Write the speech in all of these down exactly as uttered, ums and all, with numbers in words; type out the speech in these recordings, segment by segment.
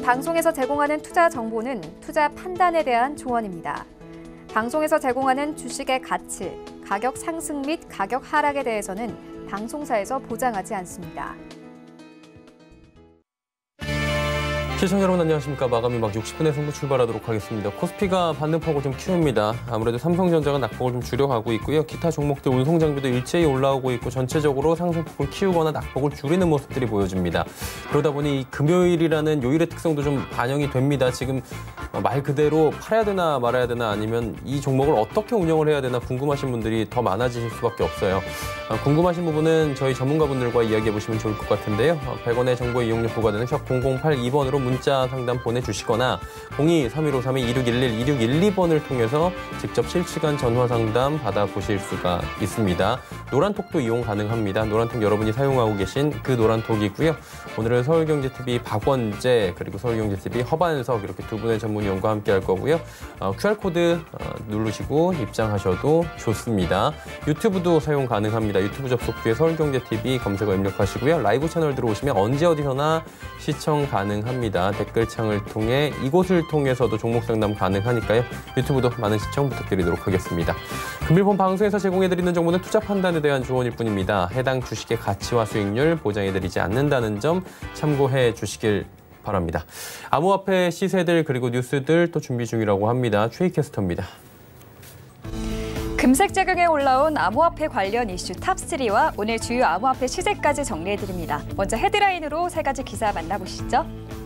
방송에서 제공하는 투자 정보는 투자 판단에 대한 조언입니다. 방송에서 제공하는 주식의 가치, 가격 상승 및 가격 하락에 대해서는 방송사에서 보장하지 않습니다. 시청자 여러분 안녕하십니까. 마감이 막 육십 분의 승부 출발하도록 하겠습니다. 코스피가 받는 폭을 좀 키웁니다. 아무래도 삼성전자가 낙폭을 좀 줄여가고 있고요. 기타 종목들 운송장비도 일제히 올라오고 있고 전체적으로 상승폭을 키우거나 낙폭을 줄이는 모습들이 보여집니다. 그러다 보니 금요일이라는 요일의 특성도 좀 반영이 됩니다. 지금 말 그대로 팔아야 되나 말아야 되나 아니면 이 종목을 어떻게 운영을 해야 되나 궁금하신 분들이 더 많아지실 수밖에 없어요. 궁금하신 부분은 저희 전문가분들과 이야기해 보시면 좋을 것 같은데요. 백 원의 정보 이용료 부과되는 샵 공공팔이 번으로 문자 상담 보내주시거나 공이 삼일오삼 이육일일 이육일이 번을 통해서 직접 실시간 전화 상담 받아보실 수가 있습니다. 노란톡도 이용 가능합니다. 노란톡 여러분이 사용하고 계신 그 노란톡이고요. 오늘은 서울경제티비 박원재 그리고 서울경제티비 허반석 이렇게 두 분의 전문위원과 함께 할 거고요. 어, 큐알코드 어, 누르시고 입장하셔도 좋습니다. 유튜브도 사용 가능합니다. 유튜브 접속 뒤에 서울경제티비 검색어 입력하시고요. 라이브 채널 들어오시면 언제 어디서나 시청 가능합니다. 댓글창을 통해 이곳을 통해서도 종목 상담 가능하니까요. 유튜브도 많은 시청 부탁드리도록 하겠습니다. 금일본 방송에서 제공해드리는 정보는 투자 판단에 대한 조언일 뿐입니다. 해당 주식의 가치와 수익률 보장해드리지 않는다는 점 참고해 주시길 바랍니다. 암호화폐 시세들 그리고 뉴스들 또 준비 중이라고 합니다. 최희 캐스터입니다. 금색 재경에 올라온 암호화폐 관련 이슈 탑삼과 오늘 주요 암호화폐 시세까지 정리해드립니다. 먼저 헤드라인으로 세 가지 기사 만나보시죠.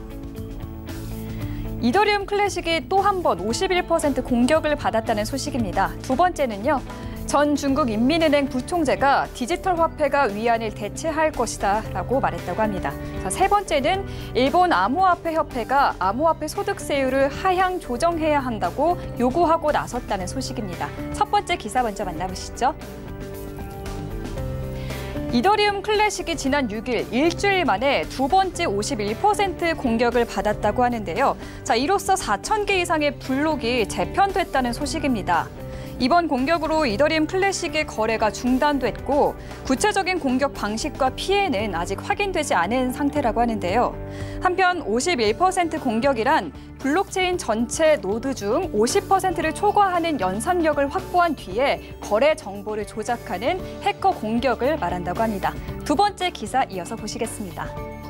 이더리움 클래식이 또 한 번 오십일 퍼센트 공격을 받았다는 소식입니다. 두 번째는요. 전 중국 인민은행 부총재가 디지털 화폐가 위안을 대체할 것이다 라고 말했다고 합니다. 자, 세 번째는 일본 암호화폐 협회가 암호화폐 소득세율을 하향 조정해야 한다고 요구하고 나섰다는 소식입니다. 첫 번째 기사 먼저 만나보시죠. 이더리움 클래식이 지난 육 일 일주일 만에 두 번째 오십일 퍼센트 공격을 받았다고 하는데요. 자, 이로써 사천 개 이상의 블록이 재편됐다는 소식입니다. 이번 공격으로 이더리움 클래식의 거래가 중단됐고 구체적인 공격 방식과 피해는 아직 확인되지 않은 상태라고 하는데요. 한편 오십일 퍼센트 공격이란 블록체인 전체 노드 중 오십 퍼센트를 초과하는 연산력을 확보한 뒤에 거래 정보를 조작하는 해커 공격을 말한다고 합니다. 두 번째 기사 이어서 보시겠습니다.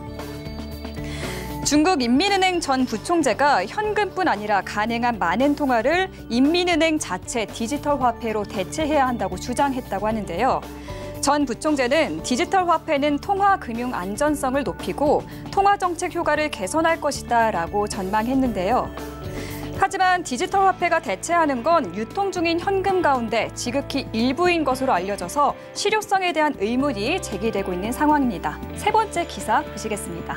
중국 인민은행 전 부총재가 현금뿐 아니라 가능한 많은 통화를 인민은행 자체 디지털 화폐로 대체해야 한다고 주장했다고 하는데요. 전 부총재는 디지털 화폐는 통화 금융 안전성을 높이고 통화 정책 효과를 개선할 것이다 라고 전망했는데요. 하지만 디지털 화폐가 대체하는 건 유통 중인 현금 가운데 지극히 일부인 것으로 알려져서 실효성에 대한 의문이 제기되고 있는 상황입니다. 세 번째 기사 보시겠습니다.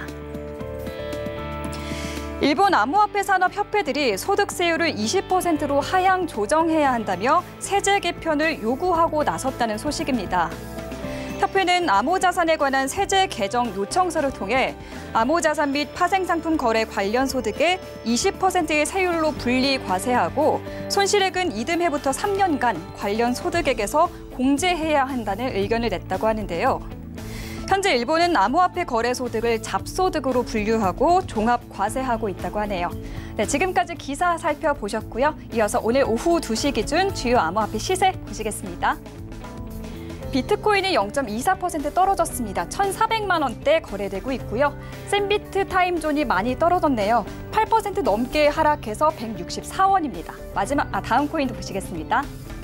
일본 암호화폐 산업 협회들이 소득세율을 이십 퍼센트로 하향 조정해야 한다며 세제 개편을 요구하고 나섰다는 소식입니다. 협회는 암호자산에 관한 세제 개정 요청서를 통해 암호자산 및 파생상품 거래 관련 소득의 이십 퍼센트의 세율로 분리 과세하고 손실액은 이듬해부터 삼 년간 관련 소득액에서 공제해야 한다는 의견을 냈다고 하는데요. 현재 일본은 암호화폐 거래 소득을 잡소득으로 분류하고 종합 과세하고 있다고 하네요. 네, 지금까지 기사 살펴보셨고요. 이어서 오늘 오후 두 시 기준 주요 암호화폐 시세 보시겠습니다. 비트코인이 영 점 이사 퍼센트 떨어졌습니다. 천사백만 원대 거래되고 있고요. 샌비트 타임존이 많이 떨어졌네요. 팔 퍼센트 넘게 하락해서 백육십사 원입니다. 마지막 아, 다음 코인도 보시겠습니다.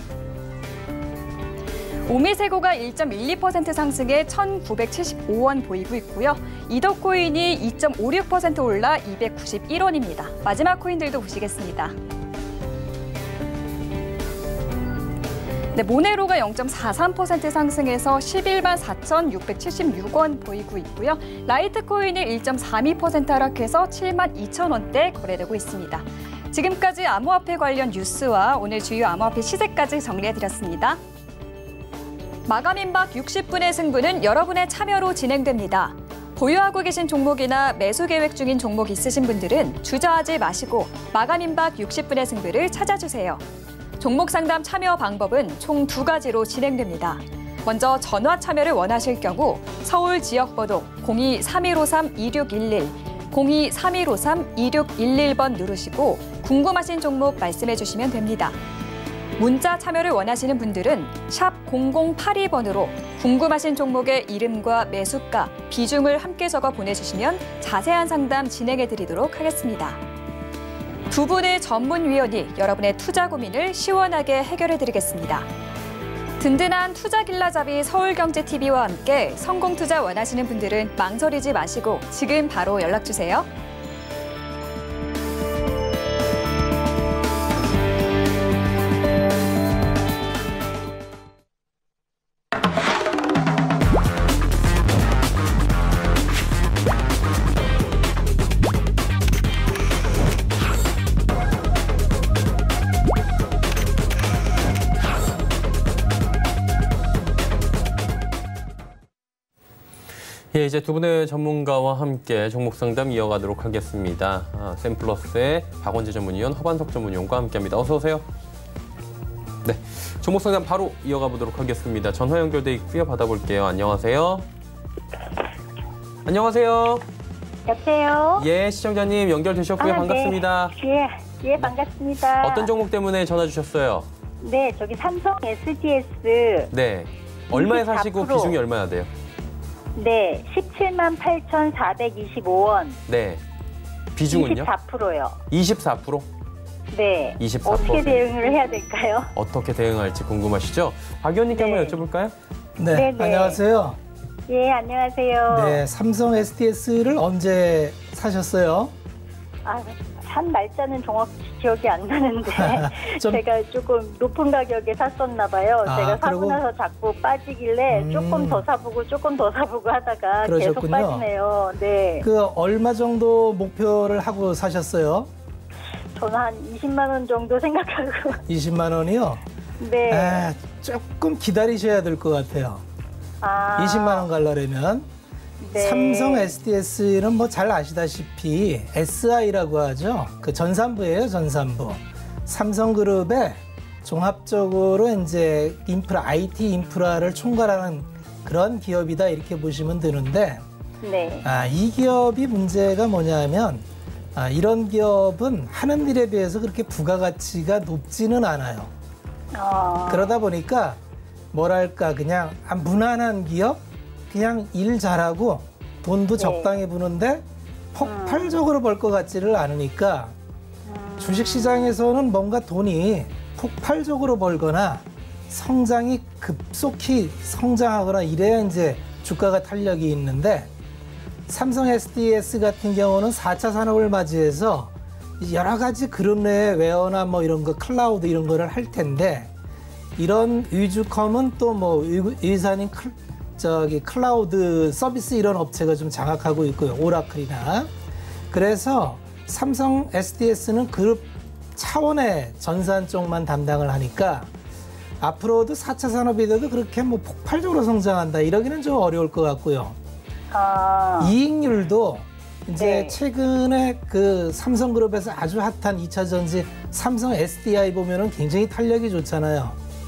오미세고가 일 점 일이 퍼센트 상승해 천구백칠십오 원 보이고 있고요. 이더코인이 이 점 오육 퍼센트 올라 이백구십일 원입니다. 마지막 코인들도 보시겠습니다. 네, 모네로가 영 점 사삼 퍼센트 상승해서 십일만 사천육백칠십육 원 보이고 있고요. 라이트코인이 일 점 삼이 퍼센트 하락해서 칠만 이천 원대 거래되고 있습니다. 지금까지 암호화폐 관련 뉴스와 오늘 주요 암호화폐 시세까지 정리해드렸습니다. 마감임박 육십 분의 승부는 여러분의 참여로 진행됩니다. 보유하고 계신 종목이나 매수 계획 중인 종목 있으신 분들은 주저하지 마시고 마감임박 육십 분의 승부를 찾아주세요. 종목 상담 참여 방법은 총 두 가지로 진행됩니다. 먼저 전화 참여를 원하실 경우 서울 지역번호 공이 삼일오삼 이육일일, 공이 삼일오삼 이육일일 번 누르시고 궁금하신 종목 말씀해 주시면 됩니다. 문자 참여를 원하시는 분들은 샵 공공팔이 번으로 궁금하신 종목의 이름과 매수가, 비중을 함께 적어 보내주시면 자세한 상담 진행해 드리도록 하겠습니다. 두 분의 전문위원이 여러분의 투자 고민을 시원하게 해결해 드리겠습니다. 든든한 투자 길라잡이 서울경제티비와 함께 성공 투자 원하시는 분들은 망설이지 마시고 지금 바로 연락 주세요. 예, 이제 두 분의 전문가와 함께 종목 상담 이어가도록 하겠습니다. 아, 샘플러스의 박원재 전문위원, 허반석 전문위원과 함께합니다. 어서 오세요. 네, 종목 상담 바로 이어가 보도록 하겠습니다. 전화 연결돼 있고요. 받아볼게요. 안녕하세요. 안녕하세요. 여보세요. 예, 시청자님 연결되셨고요. 아, 반갑습니다. 네. 예, 예, 반갑습니다. 어떤 종목 때문에 전화 주셨어요? 네, 저기 삼성 에스디에스. 네, 얼마에 이십사 퍼센트. 사시고 비중이 얼마나 돼요? 네, 십칠만 팔천사백이십오 원. 네, 비중은요? 이십사 퍼센트요. 이십사 퍼센트? 네. 이십사 퍼센트. 어떻게 대응을 해야 될까요? 어떻게 대응할지 궁금하시죠? 박 의원님께 네. 한번 여쭤볼까요? 네, 네네. 안녕하세요. 예, 안녕하세요. 네, 삼성 에스디에스를 언제 사셨어요? 아, 산 날짜는 정확히 기억이 안 나는데 좀- 제가 조금 높은 가격에 샀었나 봐요. 아, 제가 사고 그리고- 나서 자꾸 빠지길래 음. 조금 더 사보고 조금 더 사보고 하다가 계속 그러셨군요. 빠지네요. 네. 그 얼마 정도 목표를 하고 사셨어요? 저는 한 이십만 원 정도 생각하고. 이십만 원이요? 네. 아, 조금 기다리셔야 될 것 같아요. 아, 이십만 원 가려면 네. 삼성 에스디에스는 뭐 잘 아시다시피 에스아이라고 하죠. 그 전산부예요, 전산부. 삼성그룹의 종합적으로 이제 인프라, 아이티 인프라를 총괄하는 그런 기업이다 이렇게 보시면 되는데, 네. 아, 이 기업이 문제가 뭐냐면 아, 이런 기업은 하는 일에 비해서 그렇게 부가가치가 높지는 않아요. 어, 그러다 보니까 뭐랄까 그냥 아, 무난한 기업, 그냥 일 잘하고 돈도 네. 적당히 부는데 폭발적으로 벌 것 같지를 않으니까 음, 주식시장에서는 뭔가 돈이 폭발적으로 벌거나 성장이 급속히 성장하거나 이래야 이제 주가가 탄력이 있는데, 삼성 에스디에스 같은 경우는 사 차 산업을 맞이해서 여러 가지 그룹 내 웨어나 뭐 이런 거 클라우드 이런 거를 할 텐데, 이런 위주컴은 또 뭐 위산인 클, 저기 클라우드 서비스 이런 업체가 좀 장악하고 있고요. 오라클이나. 그래서 삼성 에스디에스는 그룹 차원의 전산 쪽만 담당을 하니까 앞으로도 사 차 산업이 돼도 그렇게 뭐 폭발적으로 성장한다 이러기는 좀 어려울 것 같고요. 아, 이익률도 이제 네. 최근에 그 삼성그룹에서 아주 핫한 이 차 전지 삼성 에스디아이 보면은 굉장히 탄력이 좋잖아요.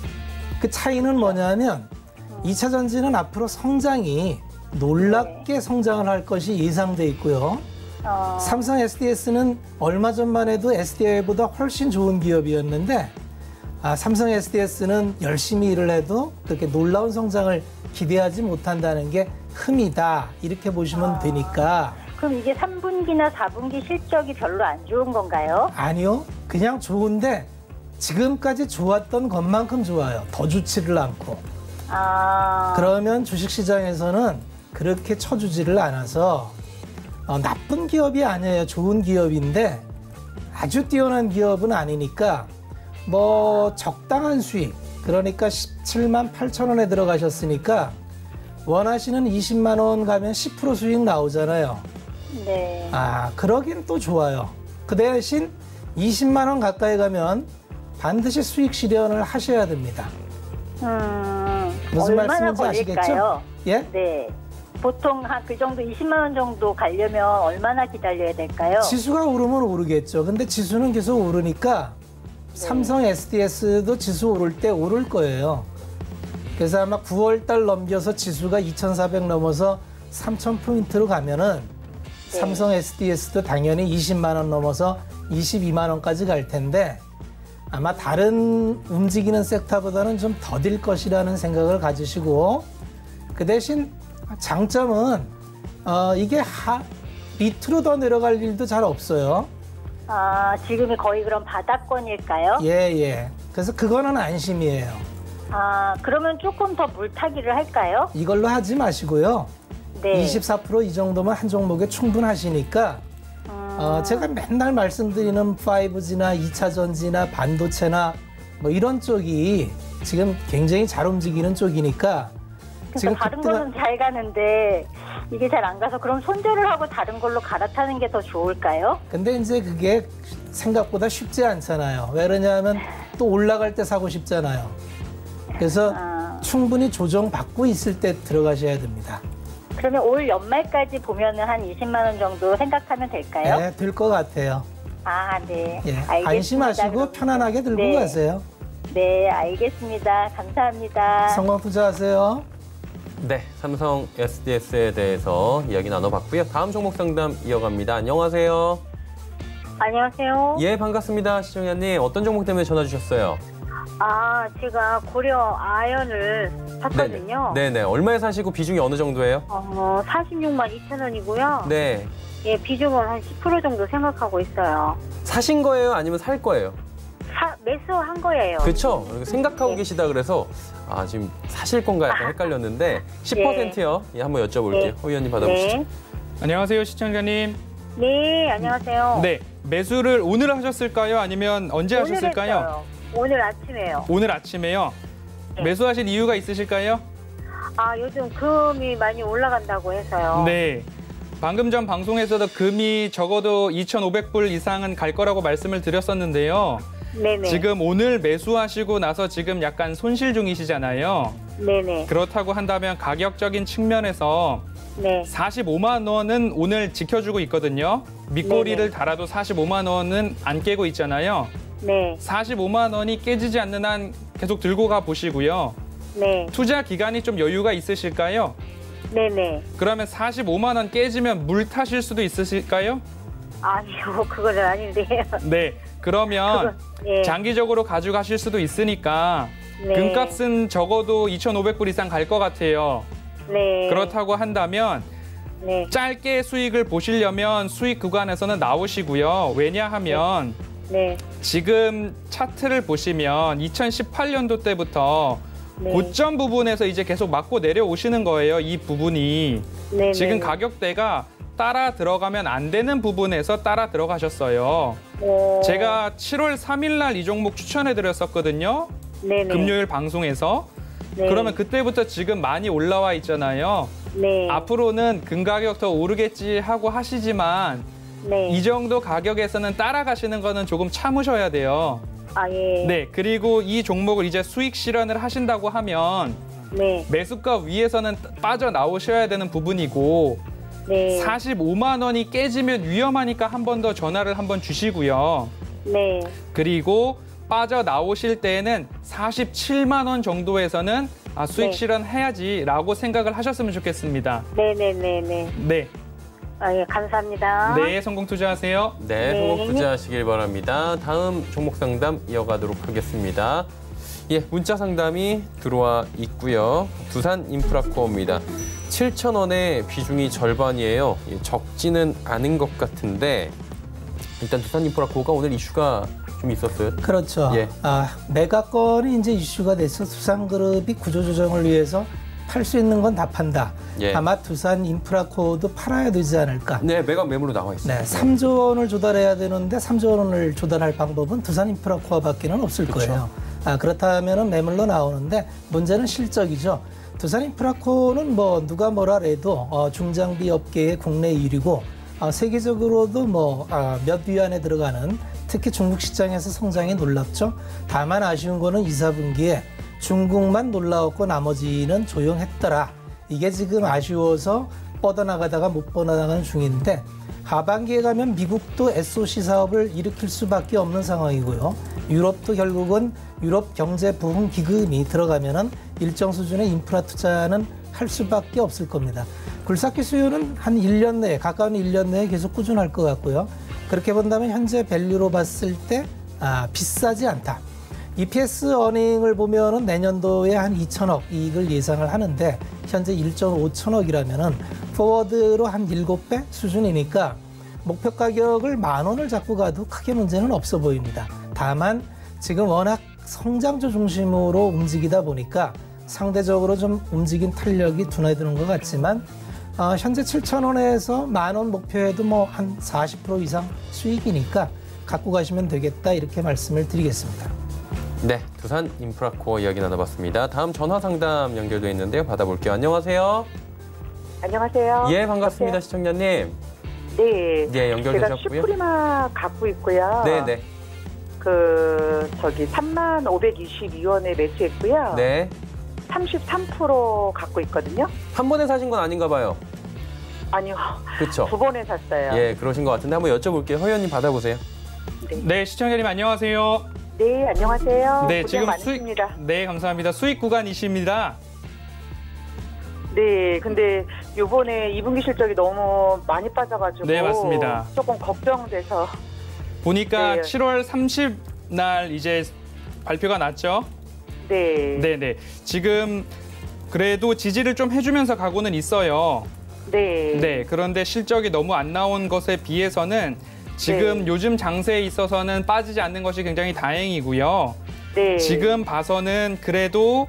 그 차이는 뭐냐면 이 차 전지는 앞으로 성장이 놀랍게 성장을 할 것이 예상돼 있고요. 어, 삼성 에스디에스는 얼마 전만 해도 에스디아이보다 훨씬 좋은 기업이었는데, 아, 삼성 에스디에스는 열심히 일을 해도 그렇게 놀라운 성장을 기대하지 못한다는 게 흠이다 이렇게 보시면 되니까. 그럼 이게 삼 분기나 사 분기 실적이 별로 안 좋은 건가요? 아니요, 그냥 좋은데 지금까지 좋았던 것만큼 좋아요. 더 좋지를 않고. 아, 그러면 주식시장에서는 그렇게 쳐주지를 않아서 어, 나쁜 기업이 아니에요. 좋은 기업인데 아주 뛰어난 기업은 아니니까 뭐 적당한 수익, 그러니까 십칠만 팔천 원에 들어가셨으니까 원하시는 이십만 원 가면 십 퍼센트 수익 나오잖아요. 네. 아, 그러긴 또 좋아요. 그 대신 이십만 원 가까이 가면 반드시 수익 실현을 하셔야 됩니다. 음, 무슨 얼마나 말씀인지 아시겠죠? 걸릴까요? 예? 네. 보통 한 그 정도 이십만 원 정도 가려면 얼마나 기다려야 될까요? 지수가 오르면 오르겠죠. 근데 지수는 계속 오르니까 삼성 에스디에스도 지수 오를 때 오를 거예요. 그래서 아마 구월 달 넘겨서 지수가 이천사백 넘어서 삼천 포인트로 가면은 삼성 에스디에스도 당연히 이십만 원 넘어서 이십이만 원까지 갈 텐데 아마 다른 움직이는 섹터보다는 좀 더딜 것이라는 생각을 가지시고 그 대신 장점은 어, 이게 하, 밑으로 더 내려갈 일도 잘 없어요. 아, 지금이 거의 그럼 바닥권일까요? 예, 예. 그래서 그거는 안심이에요. 아, 그러면 조금 더 물타기를 할까요? 이걸로 하지 마시고요. 네. 이십사 퍼센트 이 정도면 한 종목에 충분하시니까 음, 어, 제가 맨날 말씀드리는 파이브지나 이 차 전지나 반도체나 뭐 이런 쪽이 지금 굉장히 잘 움직이는 쪽이니까 그러니까 다른 그때가- 거는 잘 가는데 이게 잘 안 가서 그럼 손절을 하고 다른 걸로 갈아타는 게 더 좋을까요? 근데 이제 그게 생각보다 쉽지 않잖아요. 왜 그러냐면 또 올라갈 때 사고 싶잖아요. 그래서 아. 충분히 조정받고 있을 때 들어가셔야 됩니다. 그러면 올 연말까지 보면은 한 이십만 원 정도 생각하면 될까요? 네, 될 것 같아요. 아, 네. 예, 알겠습니다. 안심하시고 그럼. 편안하게 들고 네. 가세요. 네, 알겠습니다. 감사합니다. 성공 투자하세요. 네, 삼성 에스디에스에 대해서 이야기 나눠봤고요. 다음 종목 상담 이어갑니다. 안녕하세요. 안녕하세요. 예, 반갑습니다. 시청자님. 어떤 종목 때문에 전화 주셨어요? 아, 제가 고려 아연을 샀거든요. 네네. 네네. 얼마에 사시고 비중이 어느 정도예요? 어, 사십육만 이천 원이고요. 네. 예, 비중은 한 십 퍼센트 정도 생각하고 있어요. 사신 거예요? 아니면 살 거예요? 사, 매수한 거예요. 그렇죠. 생각하고 네. 계시다 그래서 아 지금 사실 건가 약간 헷갈렸는데 십 퍼센트요. 예, 한번 여쭤볼게요. 네. 호 의원님 받아보시죠. 네. 안녕하세요, 시청자님. 네, 안녕하세요. 네, 매수를 오늘 하셨을까요? 아니면 언제 오늘 하셨을까요? 했어요. 오늘 아침에요. 오늘 아침에요. 네. 매수하신 이유가 있으실까요? 아, 요즘 금이 많이 올라간다고 해서요. 네. 방금 전 방송에서도 금이 적어도 이천오백 불 이상은 갈 거라고 말씀을 드렸었는데요. 네네. 지금 오늘 매수하시고 나서 지금 약간 손실 중이시잖아요. 네네. 그렇다고 한다면 가격적인 측면에서 네. 사십오만 원은 오늘 지켜주고 있거든요. 밑꼬리를 네네. 달아도 사십오만 원은 안 깨고 있잖아요. 네. 사십오만 원이 깨지지 않는 한 계속 들고 가 보시고요. 네. 투자 기간이 좀 여유가 있으실까요? 네네. 그러면 사십오만 원 깨지면 물 타실 수도 있으실까요? 아니요, 그거는 아닌데요. 네. 그러면 그거, 예. 장기적으로 가져가실 수도 있으니까 네. 금값은 적어도 이천오백 불 이상 갈 것 같아요. 네. 그렇다고 한다면 네. 짧게 수익을 보시려면 수익 구간에서는 나오시고요. 왜냐하면 네. 지금 차트를 보시면 이천십팔 년도 때부터 네. 고점 부분에서 이제 계속 맞고 내려오시는 거예요. 이 부분이. 네. 지금 네. 가격대가 따라 들어가면 안 되는 부분에서 따라 들어가셨어요. 오. 제가 칠월 삼일 날 이 종목 추천해 드렸었거든요. 네네. 금요일 방송에서. 네. 그러면 그때부터 지금 많이 올라와 있잖아요. 네. 앞으로는 금 가격 더 오르겠지 하고 하시지만 네. 이 정도 가격에서는 따라가시는 거는 조금 참으셔야 돼요. 아, 예. 네, 그리고 이 종목을 이제 수익 실현을 하신다고 하면 네. 매수가 위에서는 빠져나오셔야 되는 부분이고 네. 사십오만 원이 깨지면 위험하니까 한 번 더 전화를 한번 주시고요. 네. 그리고 빠져나오실 때에는 사십칠만 원 정도에서는 아, 수익 네. 실현해야지라고 생각을 하셨으면 좋겠습니다. 네네네네. 네, 아, 예, 감사합니다. 네, 성공 투자하세요. 네, 네. 종목 투자하시길 바랍니다. 다음 종목 상담 이어가도록 하겠습니다. 예, 문자 상담이 들어와 있고요. 두산 인프라코어입니다. 칠천 원의 비중이 절반이에요. 예, 적지는 않은 것 같은데 일단 두산 인프라코어가 오늘 이슈가 좀 있었어요. 그렇죠. 예. 아, 메가건이 이제 이슈가 돼서 두산그룹이 구조조정을 위해서 팔 수 있는 건 다 판다. 예. 아마 두산 인프라코어도 팔아야 되지 않을까. 네, 매각 매물로 나와 있어요. 네, 삼조 원을 조달해야 되는데 삼조 원을 조달할 방법은 두산 인프라코어밖에는 없을 그쵸. 거예요. 아, 그렇다면 매물로 나오는데 문제는 실적이죠. 두산 인프라코어는 뭐 누가 뭐라 해도 어, 중장비 업계의 국내 일 위고 어, 세계적으로도 뭐 아, 몇 위 안에 들어가는 특히 중국 시장에서 성장이 놀랍죠. 다만 아쉬운 거는 이, 사분기에 중국만 놀라웠고 나머지는 조용했더라. 이게 지금 아쉬워서 뻗어나가다가 못 뻗어나가는 중인데 하반기에 가면 미국도 에스오씨 사업을 일으킬 수밖에 없는 상황이고요. 유럽도 결국은 유럽 경제 부흥 기금이 들어가면은 일정 수준의 인프라 투자는 할 수밖에 없을 겁니다. 굴삭기 수요는 한 일 년 내에, 가까운 일 년 내에 계속 꾸준할 것 같고요. 그렇게 본다면 현재 밸류로 봤을 때 아, 비싸지 않다. 이피에스 어닝을 보면은 내년도에 한 이천억 이익을 예상을 하는데 현재 일조 오천억이라면은 포워드로 한 일곱 배 수준이니까 목표 가격을 만 원을 잡고 가도 크게 문제는 없어 보입니다. 다만 지금 워낙 성장주 중심으로 움직이다 보니까 상대적으로 좀 움직인 탄력이 둔화되는 것 같지만 어, 현재 칠천 원에서 만 원 목표에도 뭐 한 사십 퍼센트 이상 수익이니까 갖고 가시면 되겠다 이렇게 말씀을 드리겠습니다. 네, 두산 인프라코어 이야기 나눠봤습니다. 다음 전화 상담 연결돼 있는데요. 받아볼게요. 안녕하세요. 안녕하세요. 예, 반갑습니다. 안녕하세요. 시청자님. 네. 예, 연결되셨고요. 제가 슈프리마 갖고 있고요. 네, 네. 그 저기 삼만 오백이십이 원에 매수했고요. 네. 삼십삼 퍼센트 갖고 있거든요. 한 번에 사신 건 아닌가 봐요. 아니요. 그렇죠. 두 번에 샀어요. 예, 그러신 것 같은데 한번 여쭤볼게요. 허 의원님 받아보세요. 네. 네, 시청자님 안녕하세요. 네, 안녕하세요. 네, 고생 지금 많으십니다. 수익 네, 감사합니다. 수익 구간이십니다. 네, 근데 요번에 이 분기 실적이 너무 많이 빠져가지고 네, 맞습니다. 조금 걱정돼서 보니까 네. 칠월 삼십 날 이제 발표가 났죠. 네. 네, 네. 지금 그래도 지지를 좀 해주면서 가고는 있어요. 네. 네, 그런데 실적이 너무 안 나온 것에 비해서는 지금 네. 요즘 장세에 있어서는 빠지지 않는 것이 굉장히 다행이고요. 네. 지금 봐서는 그래도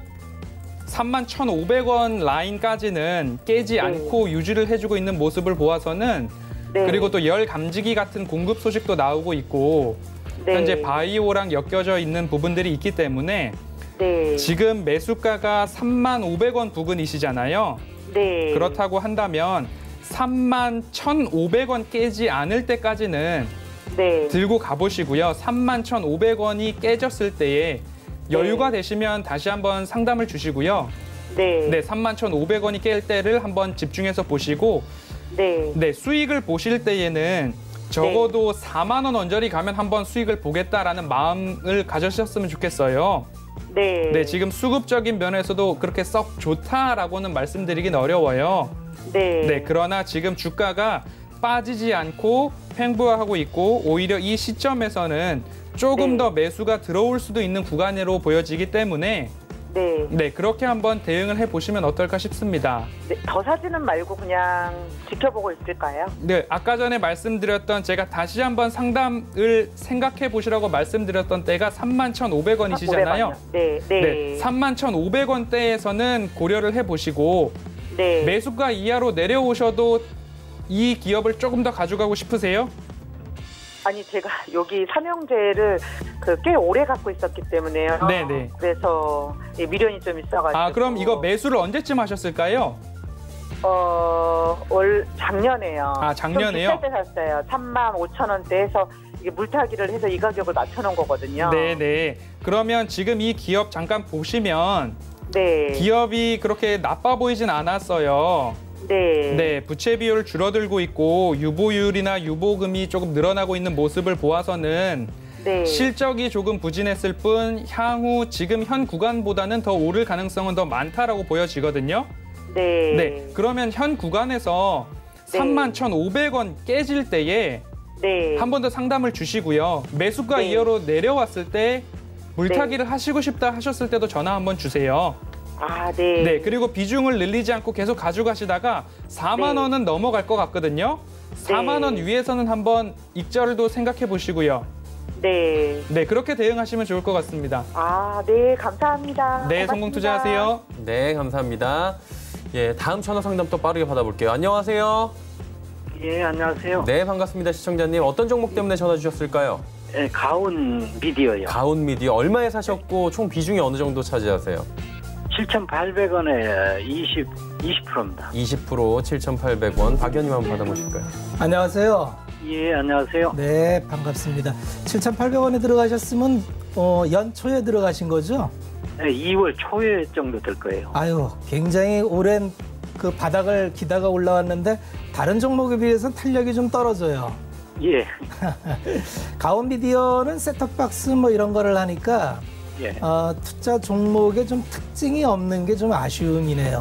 삼만 천오백 원 라인까지는 깨지 네. 않고 유지를 해주고 있는 모습을 보아서는 네. 그리고 또 열 감지기 같은 공급 소식도 나오고 있고 네. 현재 바이오랑 엮여져 있는 부분들이 있기 때문에 네. 지금 매수가가 삼만 오백 원 부근이시잖아요. 네. 그렇다고 한다면 삼만 천오백 원 깨지 않을 때까지는 네. 들고 가보시고요. 삼만 천오백 원이 깨졌을 때에 여유가 되시면 다시 한번 상담을 주시고요. 네. 네, 삼만 천오백 원이 깰 때를 한번 집중해서 보시고 네. 네, 수익을 보실 때에는 적어도 사만 원 언저리 가면 한번 수익을 보겠다라는 마음을 가지셨으면 좋겠어요. 네. 네, 지금 수급적인 면에서도 그렇게 썩 좋다라고는 말씀드리긴 어려워요. 네. 네, 그러나 지금 주가가 빠지지 않고 횡보하고 있고 오히려 이 시점에서는 조금 네. 더 매수가 들어올 수도 있는 구간으로 보여지기 때문에 네. 네, 그렇게 한번 대응을 해보시면 어떨까 싶습니다. 네. 더 사지는 말고 그냥 지켜보고 있을까요? 네, 아까 전에 말씀드렸던 제가 다시 한번 상담을 생각해 보시라고 말씀드렸던 때가 삼만 천오백 원이시잖아요. 네. 네. 네, 삼만 천오백 원대에서는 고려를 해보시고 네. 매수가 이하로 내려오셔도 이 기업을 조금 더 가져가고 싶으세요? 아니 제가 여기 삼형제를 그 꽤 오래 갖고 있었기 때문에요. 네네. 그래서 예, 미련이 좀 있어가지고. 아, 그럼 이거 매수를 언제쯤 하셨을까요? 어올 작년에요. 아, 작년에요? 좀 비쌀 때 샀어요. 삼만 오천 원대 해서 이게 물타기를 해서 이 가격을 맞춰놓은 거거든요. 네네. 그러면 지금 이 기업 잠깐 보시면 네. 기업이 그렇게 나빠 보이진 않았어요. 네. 네, 부채 비율 줄어들고 있고 유보율이나 유보금이 조금 늘어나고 있는 모습을 보아서는 네. 실적이 조금 부진했을 뿐 향후 지금 현 구간보다는 더 오를 가능성은 더 많다라고 보여지거든요. 네. 네, 그러면 현 구간에서 네. 삼만 천오백 원 깨질 때에 네. 한 번 더 상담을 주시고요. 매수가 네. 이하로 내려왔을 때 물타기를 하시고 싶다 하셨을 때도 전화 한번 주세요. 아, 네. 네, 그리고 비중을 늘리지 않고 계속 가져가시다가 사만 네. 원은 넘어갈 것 같거든요. 사만 원 위에서는 한번 익절도 생각해 보시고요. 네. 네, 그렇게 대응하시면 좋을 것 같습니다. 아, 네. 감사합니다. 네, 고맙습니다. 성공 투자하세요. 네, 감사합니다. 예, 다음 전화 상담 또 빠르게 받아볼게요. 안녕하세요. 예, 안녕하세요. 네, 반갑습니다. 시청자님. 어떤 종목 때문에 전화 주셨을까요? 예, 가온 미디어요. 가온 미디어 얼마에 사셨고 총 비중이 어느 정도 차지하세요? 칠천팔백 원에 이십, 이십 퍼센트입니다. 이십 퍼센트 칠천팔백 원. 박 의원님 한번 받아보실까요? 안녕하세요. 예, 안녕하세요. 네, 반갑습니다. 칠천팔백 원에 들어가셨으면 어, 연초에 들어가신 거죠? 예, 이월 초에 정도 될 거예요. 아유, 굉장히 오랜 그 바닥을 기다가 올라왔는데 다른 종목에 비해서 탄력이 좀 떨어져요. 예, 가온 미디어는 셋톱박스 뭐 이런 거를 하니까 예. 어, 투자 종목에 좀 특징이 없는 게 좀 아쉬움이네요.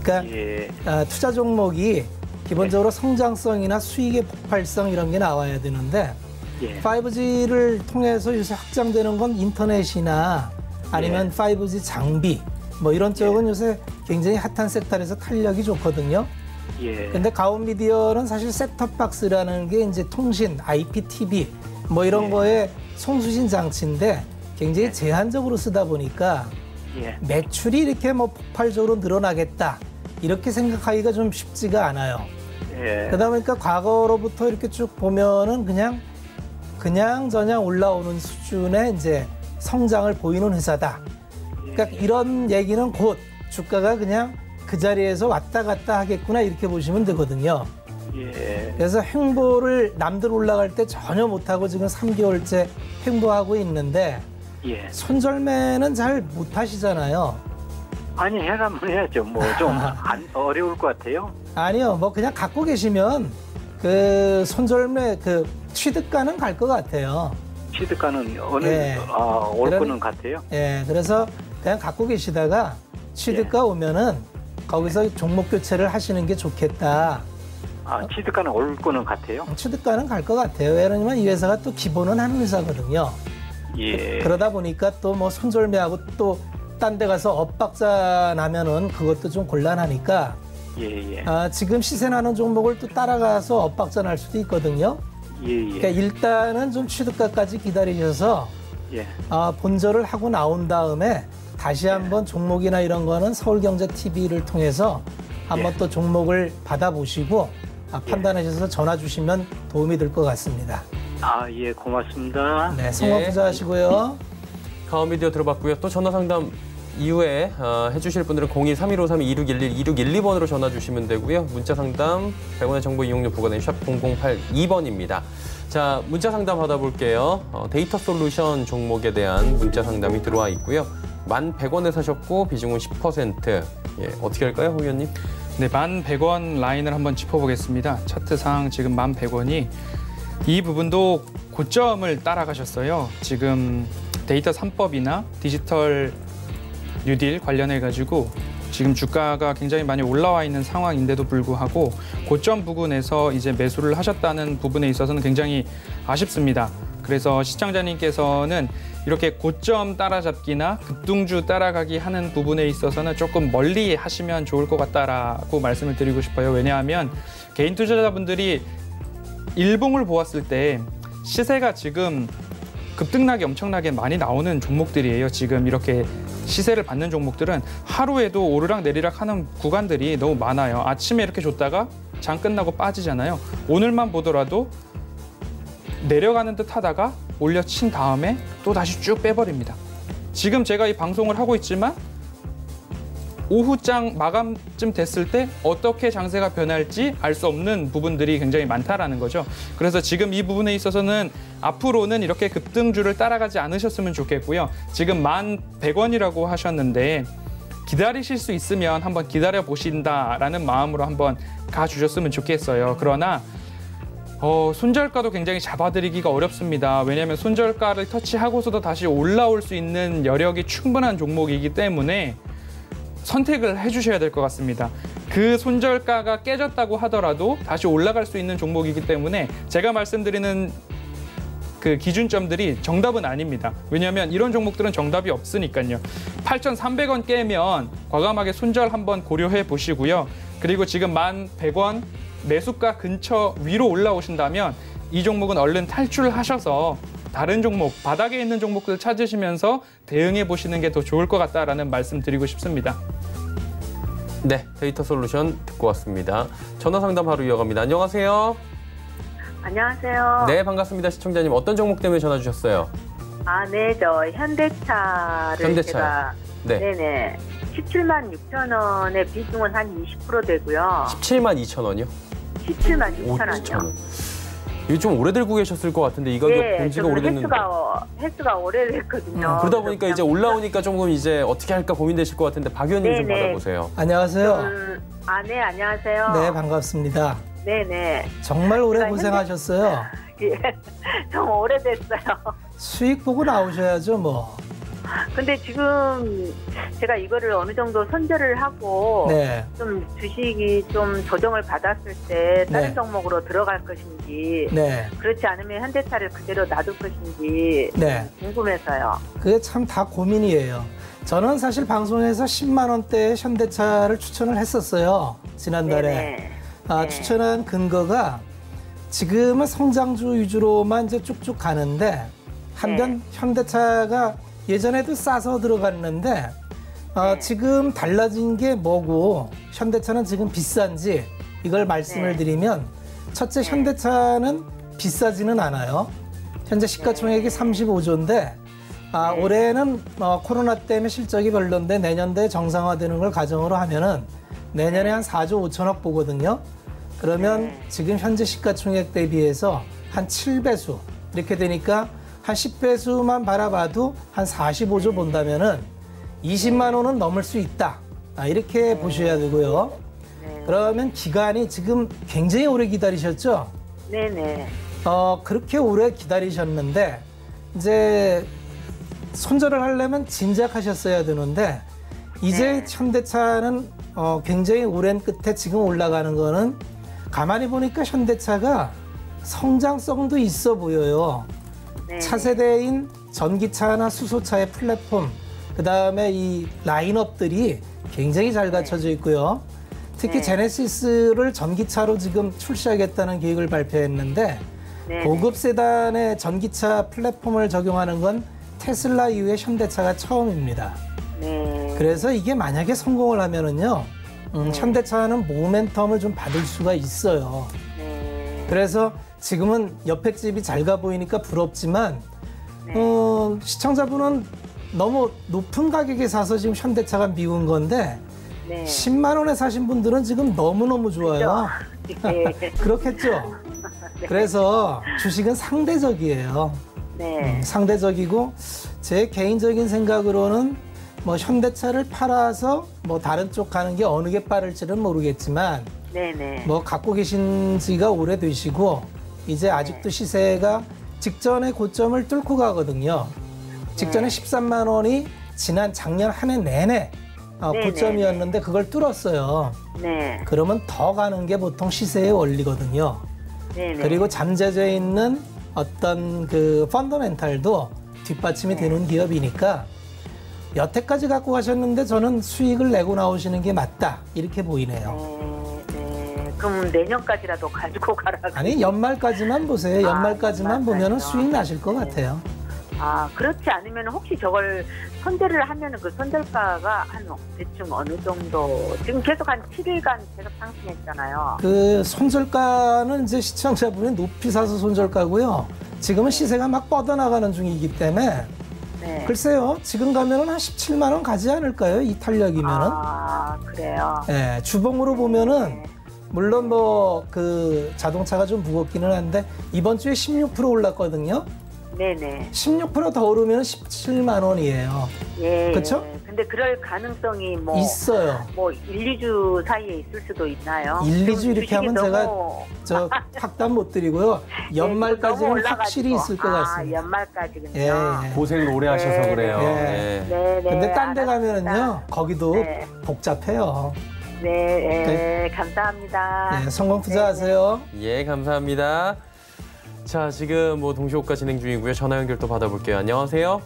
그러니까 예. 아, 투자 종목이 기본적으로 성장성이나 수익의 폭발성 이런 게 나와야 되는데 예. 파이브지를 통해서 요새 확장되는 건 인터넷이나 아니면 예. 파이브지 장비 뭐 이런 쪽은 요새 굉장히 핫한 섹터에서 탄력이 좋거든요. 예. 근데 가온미디어는 사실 셋톱박스라는 게 이제 통신, 아이피티비 뭐 이런 예. 거에 송수신 장치인데 굉장히 예. 제한적으로 쓰다 보니까 예. 매출이 이렇게 뭐 폭발적으로 늘어나겠다 이렇게 생각하기가 좀 쉽지가 않아요. 예. 그러다 보니까 과거로부터 이렇게 쭉 보면은 그냥 그냥 저냥 올라오는 수준의 이제 성장을 보이는 회사다. 그러니까 이런 얘기는 곧 주가가 그냥 그 자리에서 왔다 갔다 하겠구나 이렇게 보시면 되거든요. 예. 그래서 횡보를 남들 올라갈 때 전혀 못하고 지금 삼 개월째 횡보하고 있는데 예. 손절매는 잘 못하시잖아요. 아니 해가면 해야죠. 뭐 좀 어려울 것 같아요. 아니요, 뭐 그냥 갖고 계시면 그 손절매 그 취득가는 갈 것 같아요. 취득가는 어느 예. 아, 올 그럼- 거는 같아요. 예, 그래서 그냥 갖고 계시다가 취득가 오면은 거기서 종목 교체를 하시는 게 좋겠다. 아, 취득가는 올 거는 같아요. 취득가는 갈 것 같아요. 왜냐면 이 회사가 또 기본은 하는 회사거든요. 예. 그러다 보니까 또 뭐 손절매하고 또 딴 데 가서 엇박자 나면은 그것도 좀 곤란하니까 예, 예. 아, 지금 시세 나는 종목을 또 따라가서 엇박자 날 수도 있거든요. 예, 그러니까 예. 일단은 좀 취득가까지 기다리셔서 예. 아, 본절을 하고 나온 다음에 다시 한번 종목이나 이런 거는 서울경제티비를 통해서 한번 예. 또 종목을 받아보시고 아, 판단하셔서 전화 주시면 도움이 될 것 같습니다. 아, 예, 고맙습니다. 네, 성공 예. 투자하시고요. 가온미디어 들어봤고요. 또 전화 상담 이후에 어, 해주실 분들은 공이 삼일오삼 이육일일 이육일이 번으로 전화 주시면 되고요. 문자 상담 백 원의 정보 이용료 부과된 샵 공공팔이 번입니다. 자, 문자 상담 받아볼게요. 어, 데이터 솔루션 종목에 대한 문자 상담이 들어와 있고요. 만 백 원에 사셨고 비중은 십 퍼센트. 예, 어떻게 할까요, 홍 의원님? 네, 만 백 원 라인을 한번 짚어보겠습니다. 차트상 지금 만 백 원이 이 부분도 고점을 따라가셨어요. 지금 데이터 삼 법이나 디지털 뉴딜 관련해가지고 지금 주가가 굉장히 많이 올라와 있는 상황인데도 불구하고 고점 부근에서 이제 매수를 하셨다는 부분에 있어서는 굉장히 아쉽습니다. 그래서 시청자님께서는 이렇게 고점 따라잡기나 급등주 따라가기 하는 부분에 있어서는 조금 멀리 하시면 좋을 것 같다라고 말씀을 드리고 싶어요. 왜냐하면 개인 투자자분들이 일봉을 보았을 때 시세가 지금 급등락이 엄청나게 많이 나오는 종목들이에요. 지금 이렇게 시세를 받는 종목들은 하루에도 오르락 내리락 하는 구간들이 너무 많아요. 아침에 이렇게 줬다가 장 끝나고 빠지잖아요. 오늘만 보더라도 내려가는 듯 하다가 올려친 다음에 또 다시 쭉 빼버립니다. 지금 제가 이 방송을 하고 있지만 오후장 마감쯤 됐을 때 어떻게 장세가 변할지 알 수 없는 부분들이 굉장히 많다라는 거죠. 그래서 지금 이 부분에 있어서는 앞으로는 이렇게 급등주를 따라가지 않으셨으면 좋겠고요. 지금 만 백 원이라고 하셨는데 기다리실 수 있으면 한번 기다려 보신다라는 마음으로 한번 가주셨으면 좋겠어요. 그러나 어, 손절가도 굉장히 잡아드리기가 어렵습니다. 왜냐하면 손절가를 터치하고서도 다시 올라올 수 있는 여력이 충분한 종목이기 때문에 선택을 해주셔야 될 것 같습니다. 그 손절가가 깨졌다고 하더라도 다시 올라갈 수 있는 종목이기 때문에 제가 말씀드리는 그 기준점들이 정답은 아닙니다. 왜냐하면 이런 종목들은 정답이 없으니까요. 팔천삼백 원 깨면 과감하게 손절 한번 고려해 보시고요. 그리고 지금 만 백 원 매수가 근처 위로 올라오신다면 이 종목은 얼른 탈출하셔서 다른 종목, 바닥에 있는 종목들 찾으시면서 대응해 보시는 게 더 좋을 것 같다라는 말씀 드리고 싶습니다. 네, 데이터 솔루션 듣고 왔습니다. 전화 상담 바로 이어갑니다. 안녕하세요. 안녕하세요. 네, 반갑습니다. 시청자님 어떤 종목 때문에 전화 주셨어요? 아, 네, 저 현대차를 현대차요. 제가 네, 네네 십칠만 육천 원의 비중은 한 이십 퍼센트 되고요. 십칠만 이천 원이요? 십칠만 육천 오천 원이요. 원. 이거 좀 오래 들고 계셨을 것 같은데 이 가격 네, 본 지가 저는 오래됐는데. 횟수가 횟수가 오래됐거든요. 그러다 보니까 이제 올라오니까 조금 이제 어떻게 할까 고민되실 것 같은데 박 의원님 좀 네네. 받아보세요. 안녕하세요. 음, 아, 네, 안녕하세요. 네, 반갑습니다. 네네. 정말 오래 제가 고생하셨어요. 예, 좀 오래됐어요. 수익 보고 나오셔야죠, 뭐. 근데 지금 제가 이거를 어느 정도 선별을 하고 네. 좀 주식이 좀 조정을 받았을 때 다른 네. 종목으로 들어갈 것인지 네. 그렇지 않으면 현대차를 그대로 놔둘 것인지 네. 궁금해서요. 그게 참 다 고민이에요. 저는 사실 방송에서 십만 원대의 현대차를 추천을 했었어요. 지난달에. 네네. 아, 네. 추천한 근거가 지금은 성장주 위주로만 이제 쭉쭉 가는데 한편 네. 현대차가 예전에도 싸서 들어갔는데 어, 네. 지금 달라진 게 뭐고 현대차는 지금 비싼지 이걸 말씀을 네. 드리면 첫째 현대차는 비싸지는 않아요. 현재 시가총액이 삼십오조인데 아, 네. 올해는 어, 코로나 때문에 실적이 별론데 내년도에 정상화되는 걸 가정으로 하면은 내년에 한 사조 오천억 보거든요. 그러면 네. 지금 현재 시가총액 대비해서 한 칠배수 이렇게 되니까 한 십배수만 바라봐도 한 사십오조 본다면은 이십만 원은 넘을 수 있다. 아, 이렇게 보셔야 되고요. 네. 그러면 기간이 지금 굉장히 오래 기다리셨죠? 네네. 어, 그렇게 오래 기다리셨는데 이제 손절을 하려면 진작하셨어야 되는데 이제 네. 현대차는 어, 굉장히 오랜 끝에 지금 올라가는 거는 가만히 보니까 현대차가 성장성도 있어 보여요. 네. 차세대인 전기차나 수소차의 플랫폼, 그 다음에 이 라인업들이 굉장히 잘 갖춰져 있고요. 특히 네. 제네시스를 전기차로 지금 출시하겠다는 계획을 발표했는데 네. 고급 세단의 전기차 플랫폼을 적용하는 건 테슬라 이후에 현대차가 처음입니다. 네. 그래서 이게 만약에 성공을 하면은요, 음, 네. 현대차는 모멘텀을 좀 받을 수가 있어요. 네. 그래서 지금은 옆에 집이 잘 가 보이니까 부럽지만 네. 어, 시청자분은 너무 높은 가격에 사서 지금 현대차가 미운 건데 네. 십만 원에 사신 분들은 지금 너무너무 좋아요. 네. 그렇겠죠? 그래서 주식은 상대적이에요. 네. 음, 상대적이고 제 개인적인 생각으로는 뭐 현대차를 팔아서 뭐 다른 쪽 가는 게 어느 게 빠를지는 모르겠지만 네네. 뭐 갖고 계신 지가 오래되시고 이제 아직도 시세가 직전의 고점을 뚫고 가거든요. 직전에 네. 십삼만 원이 지난 작년 한 해 내내 어, 네, 고점이었는데 그걸 뚫었어요. 네. 그러면 더 가는 게 보통 시세의 원리거든요. 네네. 그리고 잠재져 있는 어떤 그 펀더멘탈도 뒷받침이 네. 되는 기업이니까 여태까지 갖고 가셨는데 저는 수익을 내고 나오시는 게 맞다 이렇게 보이네요. 네, 네. 그럼 내년까지라도 가지고 가라. 아니 연말까지만 보세요. 아, 연말까지만 보면은 연말까지요? 수익 나실 것 네. 같아요. 아, 그렇지 않으면 혹시 저걸 선별을 하면은 그 선별가가 한 대충 어느 정도 지금 계속 한 칠 일간 계속 상승했잖아요. 그 손절가는 이제 시청자분이 높이 사서 손절가고요. 지금은 시세가 막 뻗어나가는 중이기 때문에 네. 글쎄요. 지금 가면은 한 십칠만 원 가지 않을까요? 이 탄력이면은. 아, 그래요. 예, 주봉으로 보면은 네. 물론 뭐 그 자동차가 좀 무겁기는 한데 이번 주에 십육 퍼센트 올랐거든요. 네네. 십육 퍼센트 더 오르면 십칠만 원이에요. 예. 그쵸? 예. 근데 그럴 가능성이 뭐, 있어요. 뭐 일, 이 주 사이에 있을 수도 있나요? 일, 이 주 지금 이렇게 하면 주식이 제가 너무- 저 확답 못 드리고요. 예, 연말까지는 너무 올라가지고. 확실히 있을 것 아, 같습니다. 연말까지군요. 예, 예. 고생 오래 하셔서 네, 그래요. 네. 네. 네, 네. 근데 딴 데 알았습니다. 가면은요, 거기도 네. 복잡해요. 네, 예, 감사합니다. 네, 성공 네, 투자하세요. 예, 감사합니다. 자, 지금 뭐 동시호가 진행 중이고요. 전화 연결 또 받아볼게요. 안녕하세요.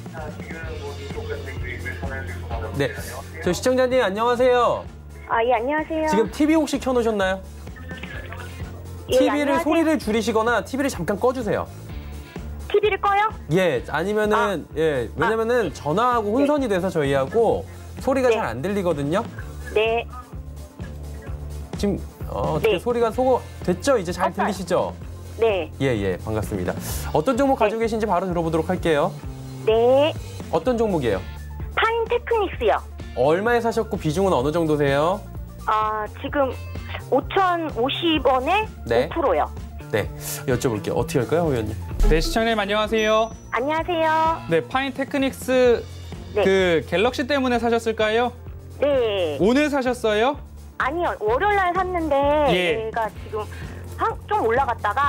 네, 저 시청자님 안녕하세요. 아, 예, 안녕하세요. 지금 티비 혹시 켜놓으셨나요? 예, 티비를 안녕하세요. 소리를 줄이시거나 티비를 잠깐 꺼주세요. 티비를 꺼요? 예, 아니면은 예, 왜냐면은 전화하고 혼선이 돼서 저희하고 소리가 네. 잘 안 들리거든요. 네. 지금 어, 어떻게 네. 소리가 소거 됐죠? 이제 잘 껐어요. 들리시죠? 네. 예, 예, 반갑습니다. 어떤 종목 네. 가지고 계신지 바로 들어보도록 할게요. 네. 어떤 종목이에요? 파인 테크닉스요. 얼마에 사셨고 비중은 어느 정도세요? 아, 지금 오천오십 원에 네. 오 퍼센트요. 네, 여쭤볼게요. 어떻게 할까요, 의원님? 네, 시청자님 안녕하세요. 안녕하세요. 네, 파인 테크닉스 네. 그 갤럭시 때문에 사셨을까요? 네. 오늘 사셨어요? 아니요, 월요일 날 샀는데 예. 얘가 지금 한, 좀 올라갔다가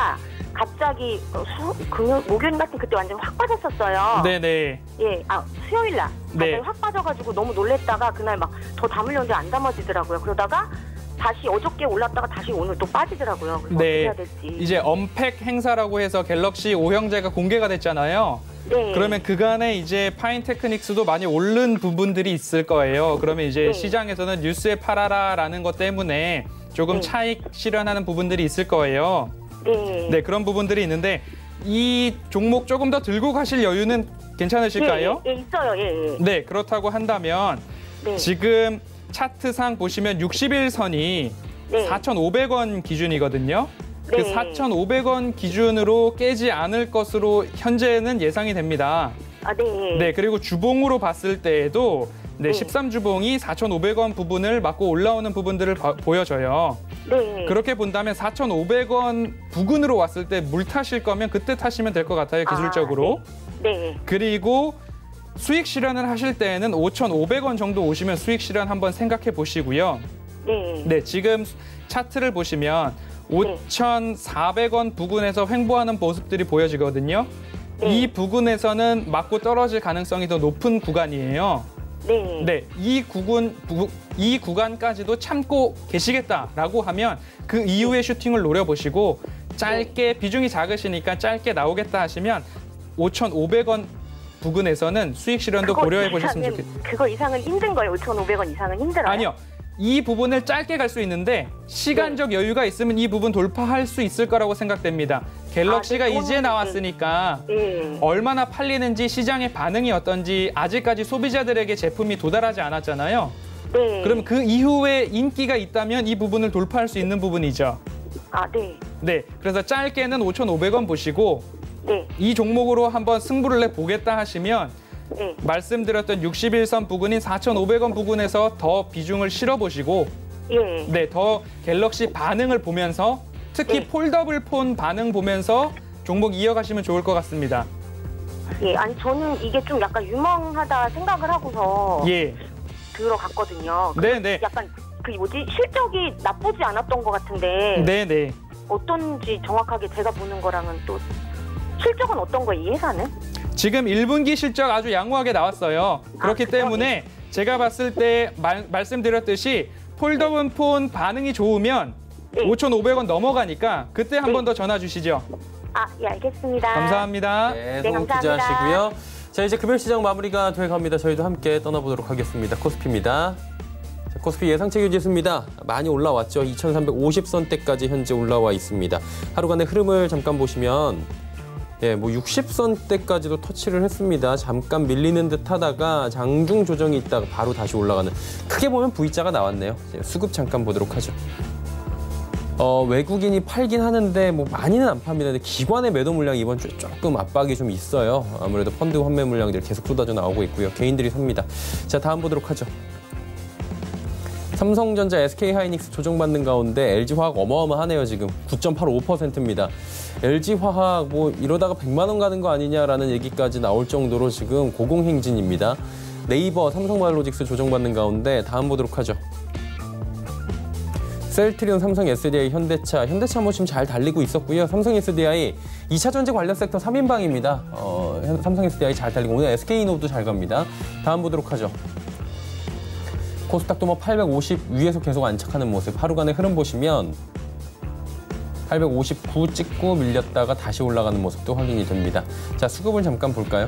갑자기 수, 금요, 목요일 같은 그때 완전 확 빠졌었어요. 네네. 예, 아 수요일 날 갑자기 네. 확 빠져가지고 너무 놀랬다가 그날 막 더 담으려는데 안 담아지더라고요. 그러다가 다시 어저께 올랐다가 다시 오늘 또 빠지더라고요. 그래서 네. 어떻게 해야 될지. 이제 언팩 행사라고 해서 갤럭시 오 형제가 공개가 됐잖아요. 네. 그러면 그간에 이제 파인테크닉스도 많이 오른 부분들이 있을 거예요. 그러면 이제 네. 시장에서는 뉴스에 팔아라라는 것 때문에 조금 네. 차익 실현하는 부분들이 있을 거예요. 네. 네, 그런 부분들이 있는데 이 종목 조금 더 들고 가실 여유는 괜찮으실까요? 예, 예, 예, 있어요. 예, 예. 네, 그렇다고 한다면 네. 지금 차트상 보시면 육십 일 선이 네. 사천오백 원 기준이거든요. 그 네. 사천오백 원 기준으로 깨지 않을 것으로 현재는 예상이 됩니다. 아, 네. 네, 그리고 주봉으로 봤을 때에도 네, 네. 십삼 주봉이 사천오백 원 부분을 맞고 올라오는 부분들을 바- 보여줘요. 네. 그렇게 본다면 사천오백 원 부근으로 왔을 때 물 타실 거면 그때 타시면 될 것 같아요, 기술적으로. 아, 네. 그리고 수익 실현을 하실 때에는 오천오백 원 정도 오시면 수익 실현 한번 생각해 보시고요. 네. 네, 지금 차트를 보시면 오천사백 원 부근에서 횡보하는 모습들이 보여지거든요. 네. 이 부근에서는 맞고 떨어질 가능성이 더 높은 구간이에요. 네. 네, 이 구간, 부, 이 구간까지도 참고 계시겠다라고 하면 그 이후에 슈팅을 노려보시고 짧게, 비중이 작으시니까 짧게 나오겠다 하시면 오천오백 원 부근에서는 수익 실현도 그거 고려해 보셨으면 이상은- 좋겠어요. 그거 이상은 힘든 거예요. 오천오백 원 이상은 힘들어요. 아니요. 이 부분을 짧게 갈 수 있는데 시간적 여유가 있으면 이 부분 돌파할 수 있을 거라고 생각됩니다. 갤럭시가 아, 네, 이제 그거는- 나왔으니까 네. 얼마나 팔리는지 시장의 반응이 어떤지 아직까지 소비자들에게 제품이 도달하지 않았잖아요. 네. 그럼 그 이후에 인기가 있다면 이 부분을 돌파할 수 있는 부분이죠. 아, 네. 네, 그래서 짧게는 오천오백 원 보시고 네. 이 종목으로 한번 승부를 내보겠다 하시면 네. 말씀드렸던 육십 일 선 부근인 사천오백 원 부근에서 더 비중을 실어보시고 예. 네, 더 갤럭시 반응을 보면서 특히 네. 폴더블 폰 반응 보면서 종목 이어가시면 좋을 것 같습니다. 예. 아니 저는 이게 좀 약간 유망하다 생각을 하고서 예, 들어갔거든요. 네, 네, 약간 그 뭐지 실적이 나쁘지 않았던 것 같은데 네, 네. 어떤지 정확하게 제가 보는 거랑은 또 실적은 어떤 거예요, 이 회사는? 지금 일 분기 실적 아주 양호하게 나왔어요. 그렇기 아, 그래요? 때문에 제가 봤을 때 말, 말씀드렸듯이 폴더블 폰 반응이 좋으면 네. 오천오백 원 넘어가니까 그때 한 번 더 전화 주시죠. 아, 예, 알겠습니다. 감사합니다. 네, 네, 소금 감사합니다. 투자하시고요. 자, 이제 금요일시장 마무리가 돼 갑니다. 저희도 함께 떠나보도록 하겠습니다. 코스피입니다. 자, 코스피 예상체결 지수입니다. 많이 올라왔죠. 이천삼백오십 선대까지 현재 올라와 있습니다. 하루간의 흐름을 잠깐 보시면 예, 뭐 육십 선대까지도 터치를 했습니다. 잠깐 밀리는 듯 하다가 장중 조정이 있다가 바로 다시 올라가는. 크게 보면 V자가 나왔네요. 이제 수급 잠깐 보도록 하죠. 어, 외국인이 팔긴 하는데 뭐 많이는 안 팝니다. 근데 기관의 매도 물량이 이번 주에 조금 압박이 좀 있어요. 아무래도 펀드 환매 물량들이 계속 쏟아져 나오고 있고요. 개인들이 삽니다. 자, 다음 보도록 하죠. 삼성전자, 에스케이하이닉스 조정받는 가운데 엘지화학 어마어마하네요. 지금 구 점 팔오 퍼센트입니다. 엘지화학 뭐 이러다가 백만 원 가는 거 아니냐라는 얘기까지 나올 정도로 지금 고공행진입니다. 네이버, 삼성바이오로직스 조정받는 가운데 다음 보도록 하죠. 셀트리온, 삼성 에스디아이, 현대차. 현대차 뭐 지금 잘 달리고 있었고요. 삼성 에스디아이 이 차 전지 관련 섹터 삼 인방입니다. 어, 삼성 에스디아이 잘 달리고 오늘 에스케이노도 잘 갑니다. 다음 보도록 하죠. 코스닥도 뭐 팔백오십 위에서 계속 안착하는 모습. 하루간의 흐름 보시면 팔백오십구 찍고 밀렸다가 다시 올라가는 모습도 확인이 됩니다. 자, 수급을 잠깐 볼까요?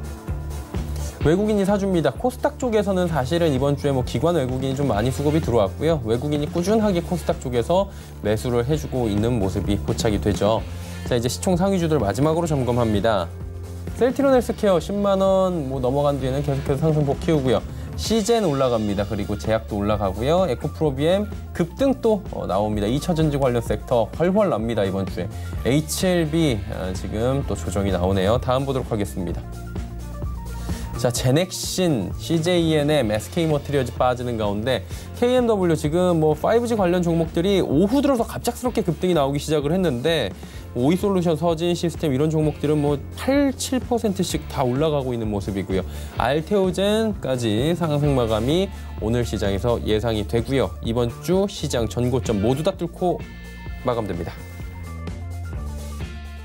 외국인이 사줍니다. 코스닥 쪽에서는 사실은 이번 주에 뭐 기관 외국인이 좀 많이 수급이 들어왔고요. 외국인이 꾸준하게 코스닥 쪽에서 매수를 해주고 있는 모습이 포착이 되죠. 자, 이제 시총 상위주들 마지막으로 점검합니다. 셀트리온 헬스케어 십만 원 뭐 넘어간 뒤에는 계속해서 상승폭 키우고요. 시젠 올라갑니다. 그리고 제약도 올라가고요. 에코프로비엠 급등 또 어, 나옵니다. 이 차 전지 관련 섹터 훨훨 납니다. 이번 주에. 에이치엘비 아, 지금 또 조정이 나오네요. 다음 보도록 하겠습니다. 자, 제넥신, 씨제이엔엠, 에스케이머티리얼즈 빠지는 가운데 케이엠더블유 지금 뭐 파이브지 관련 종목들이 오후 들어서 갑작스럽게 급등이 나오기 시작을 했는데 오이솔루션, 서진 시스템 이런 종목들은 뭐 팔, 칠 퍼센트씩 다 올라가고 있는 모습이고요. 알테오젠까지 상승 마감이 오늘 시장에서 예상이 되고요. 이번 주 시장 전고점 모두 다 뚫고 마감됩니다.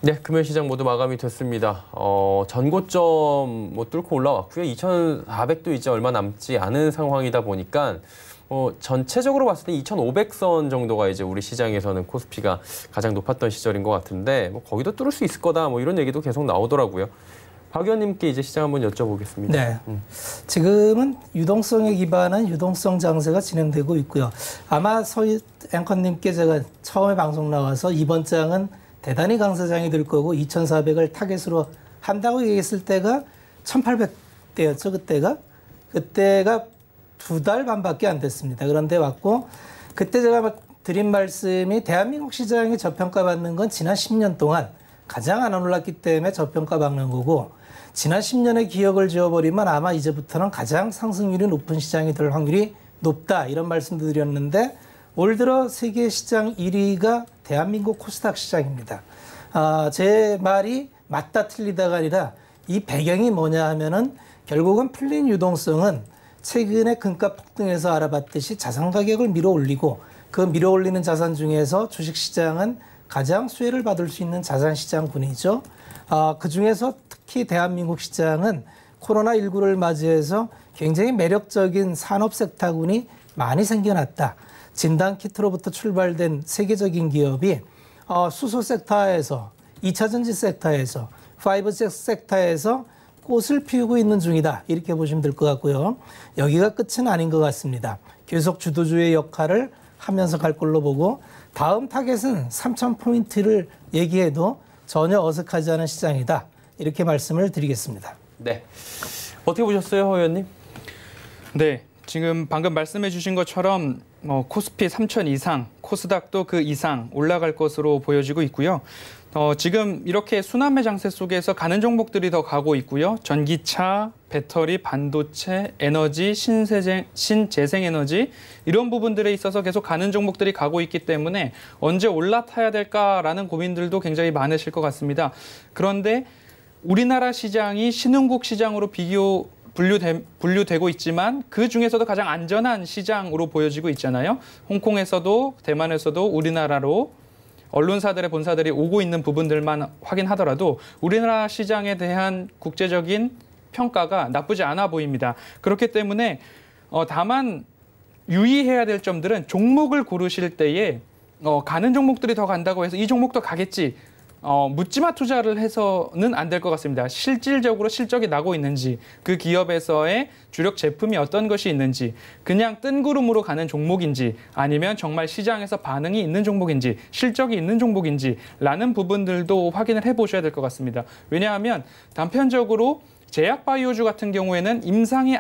네, 금요일 시장 모두 마감이 됐습니다. 어, 전고점 뭐 뚫고 올라왔고요. 이천사백도 이제 얼마 남지 않은 상황이다 보니까 어, 전체적으로 봤을 때 이천오백 선 정도가 이제 우리 시장에서는 코스피가 가장 높았던 시절인 것 같은데 뭐 거기도 뚫을 수 있을 거다 뭐 이런 얘기도 계속 나오더라고요. 박 의원님께 이제 시장 한번 여쭤보겠습니다. 네, 음. 지금은 유동성에 기반한 유동성 장세가 진행되고 있고요. 아마 서희 앵커님께 제가 처음에 방송 나와서 이번 장은 대단히 강세장이 될 거고 이천사백을 타겟으로 한다고 얘기했을 때가 천팔백 대였죠, 그때가. 그때가 두 달 반밖에 안 됐습니다. 그런데 왔고 그때 제가 드린 말씀이 대한민국 시장이 저평가받는 건 지난 십 년 동안 가장 안 올랐기 때문에 저평가받는 거고 지난 십 년의 기억을 지워버리면 아마 이제부터는 가장 상승률이 높은 시장이 될 확률이 높다 이런 말씀도 드렸는데 올 들어 세계 시장 일 위가 대한민국 코스닥 시장입니다. 아, 제 말이 맞다 틀리다가 아니라 이 배경이 뭐냐 하면은 결국은 풀린 유동성은 최근에 금값 폭등에서 알아봤듯이 자산 가격을 밀어 올리고 그 밀어 올리는 자산 중에서 주식시장은 가장 수혜를 받을 수 있는 자산시장군이죠. 아, 그중에서 특히 대한민국 시장은 코로나십구를 맞이해서 굉장히 매력적인 산업 섹터군이 많이 생겨났다. 진단키트로부터 출발된 세계적인 기업이 어, 수소 섹터에서, 이 차 전지 섹터에서, 파이브 지 섹터에서 꽃을 피우고 있는 중이다. 이렇게 보시면 될 것 같고요. 여기가 끝은 아닌 것 같습니다. 계속 주도주의 역할을 하면서 갈 걸로 보고 다음 타겟은 삼천 포인트를 얘기해도 전혀 어색하지 않은 시장이다. 이렇게 말씀을 드리겠습니다. 네, 어떻게 보셨어요, 허 의원님? 네, 지금 방금 말씀해 주신 것처럼 뭐 코스피 삼천 이상, 코스닥도 그 이상 올라갈 것으로 보여지고 있고요. 어, 지금 이렇게 순환매 장세 속에서 가는 종목들이 더 가고 있고요. 전기차, 배터리, 반도체, 에너지, 신재생, 신재생에너지 이런 부분들에 있어서 계속 가는 종목들이 가고 있기 때문에 언제 올라타야 될까라는 고민들도 굉장히 많으실 것 같습니다. 그런데 우리나라 시장이 신흥국 시장으로 비교 분류되, 분류되고 있지만 그 중에서도 가장 안전한 시장으로 보여지고 있잖아요. 홍콩에서도 대만에서도 우리나라로 언론사들의 본사들이 오고 있는 부분들만 확인하더라도 우리나라 시장에 대한 국제적인 평가가 나쁘지 않아 보입니다. 그렇기 때문에 어, 다만 유의해야 될 점들은 종목을 고르실 때에 어, 가는 종목들이 더 간다고 해서 이 종목도 가겠지. 어, 묻지마 투자를 해서는 안 될 것 같습니다. 실질적으로 실적이 나고 있는지, 그 기업에서의 주력 제품이 어떤 것이 있는지, 그냥 뜬구름으로 가는 종목인지, 아니면 정말 시장에서 반응이 있는 종목인지, 실적이 있는 종목인지 라는 부분들도 확인을 해보셔야 될 것 같습니다. 왜냐하면 단편적으로 제약바이오주 같은 경우에는 임상이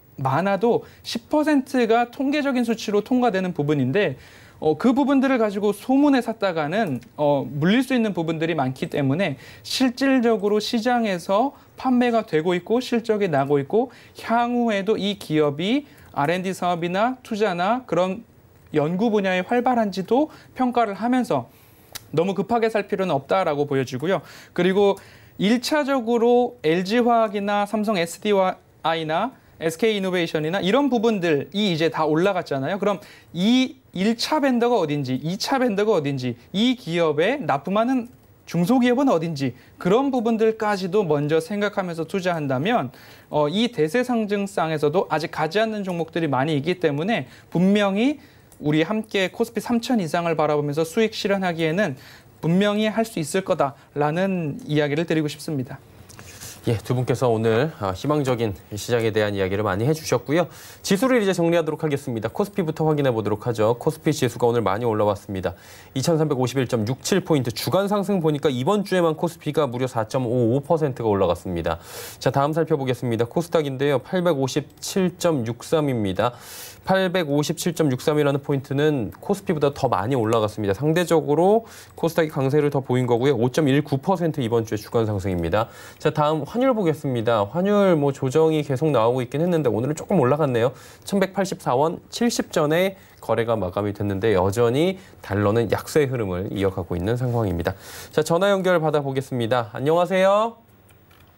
많아도 십 퍼센트가 통계적인 수치로 통과되는 부분인데 어, 그 부분들을 가지고 소문에 샀다가는 어, 물릴 수 있는 부분들이 많기 때문에 실질적으로 시장에서 판매가 되고 있고 실적이 나고 있고 향후에도 이 기업이 알 앤 디 사업이나 투자나 그런 연구 분야에 활발한지도 평가를 하면서 너무 급하게 살 필요는 없다라고 보여지고요. 그리고 일 차적으로 엘지화학이나 삼성 에스디아이나 에스케이이노베이션이나 이런 부분들이 이제 다 올라갔잖아요. 그럼 이 일 차 벤더가 어딘지, 이 차 벤더가 어딘지, 이 기업에 납품하는 중소기업은 어딘지 그런 부분들까지도 먼저 생각하면서 투자한다면 어, 이 대세상증상에서도 아직 가지 않는 종목들이 많이 있기 때문에 분명히 우리 함께 코스피 삼천 이상을 바라보면서 수익 실현하기에는 분명히 할 수 있을 거다라는 이야기를 드리고 싶습니다. 예, 두 분께서 오늘 희망적인 시장에 대한 이야기를 많이 해주셨고요. 지수를 이제 정리하도록 하겠습니다. 코스피부터 확인해 보도록 하죠. 코스피 지수가 오늘 많이 올라왔습니다. 이천삼백오십일 점 육칠 포인트 주간 상승 보니까 이번 주에만 코스피가 무려 사 점 오오 퍼센트가 올라갔습니다. 자, 다음 살펴보겠습니다. 코스닥인데요. 팔백오십칠 점 육삼입니다. 팔백오십칠 점 육삼이라는 포인트는 코스피보다 더 많이 올라갔습니다. 상대적으로 코스닥이 강세를 더 보인 거고요. 오 점 일구 퍼센트 이번 주에 주간 상승입니다. 자, 다음 환율 보겠습니다. 환율 뭐 조정이 계속 나오고 있긴 했는데 오늘은 조금 올라갔네요. 천백팔십사 원 칠십 전에 거래가 마감이 됐는데 여전히 달러는 약세 흐름을 이어가고 있는 상황입니다. 자, 전화 연결 받아보겠습니다. 안녕하세요.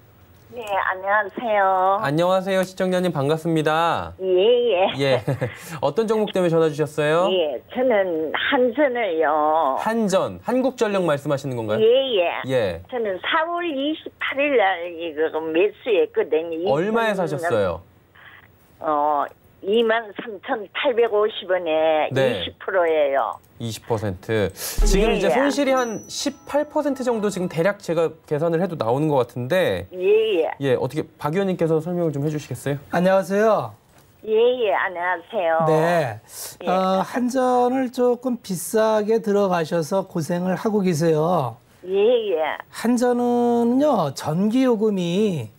네, 안녕하세요. 안녕하세요. 시청자님 반갑습니다. 예, 예. 예. 어떤 종목 때문에 전화 주셨어요? 예, 저는 한전을요. 한전, 한국전력 말씀하시는 건가요? 예, 예. 예. 저는 사월 이십팔일 날 이거 매수했거든요. 얼마에 사셨어요? 어, 이만 삼천팔백오십 원에 네. 이십 퍼센트예요. 이십 퍼센트. 지금 예, 이제 예. 손실이 한 십팔 퍼센트 정도 지금 대략 제가 계산을 해도 나오는 것 같은데. 예, 예. 예, 어떻게 박 의원님께서 설명을 좀 해주시겠어요? 안녕하세요. 예, 예. 안녕하세요. 네. 예. 어, 한전을 조금 비싸게 들어가셔서 고생을 하고 계세요. 예, 예. 한전은요, 전기요금이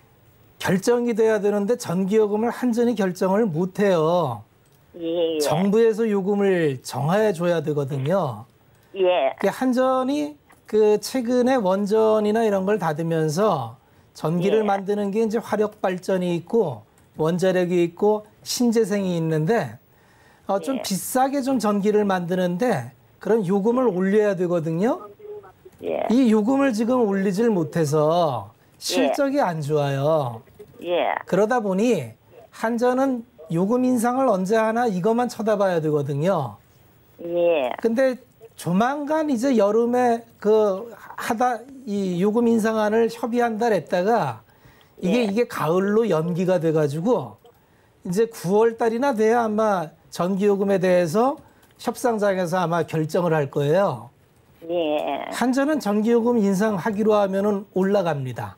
결정이 돼야 되는데 전기요금을 한전이 결정을 못 해요. 예, 예. 정부에서 요금을 정해 줘야 되거든요. 예. 그 한전이 그 최근에 원전이나 이런 걸 닫으면서 전기를 예. 만드는 게 이제 화력 발전이 있고 원자력이 있고 신재생이 있는데 어, 좀 예. 비싸게 좀 전기를 만드는데 그런 요금을 올려야 되거든요. 예. 이 요금을 지금 올리질 못해서 실적이 안 좋아요. 예. 그러다 보니 한전은 요금 인상을 언제 하나 이것만 쳐다봐야 되거든요. 예. 근데 조만간 이제 여름에 그 하다 이 요금 인상안을 협의한다 했다가 이게 예. 이게 가을로 연기가 돼가지고 이제 구월 달이나 돼야 아마 전기요금에 대해서 협상장에서 아마 결정을 할 거예요. 예. 한전은 전기요금 인상하기로 하면은 올라갑니다.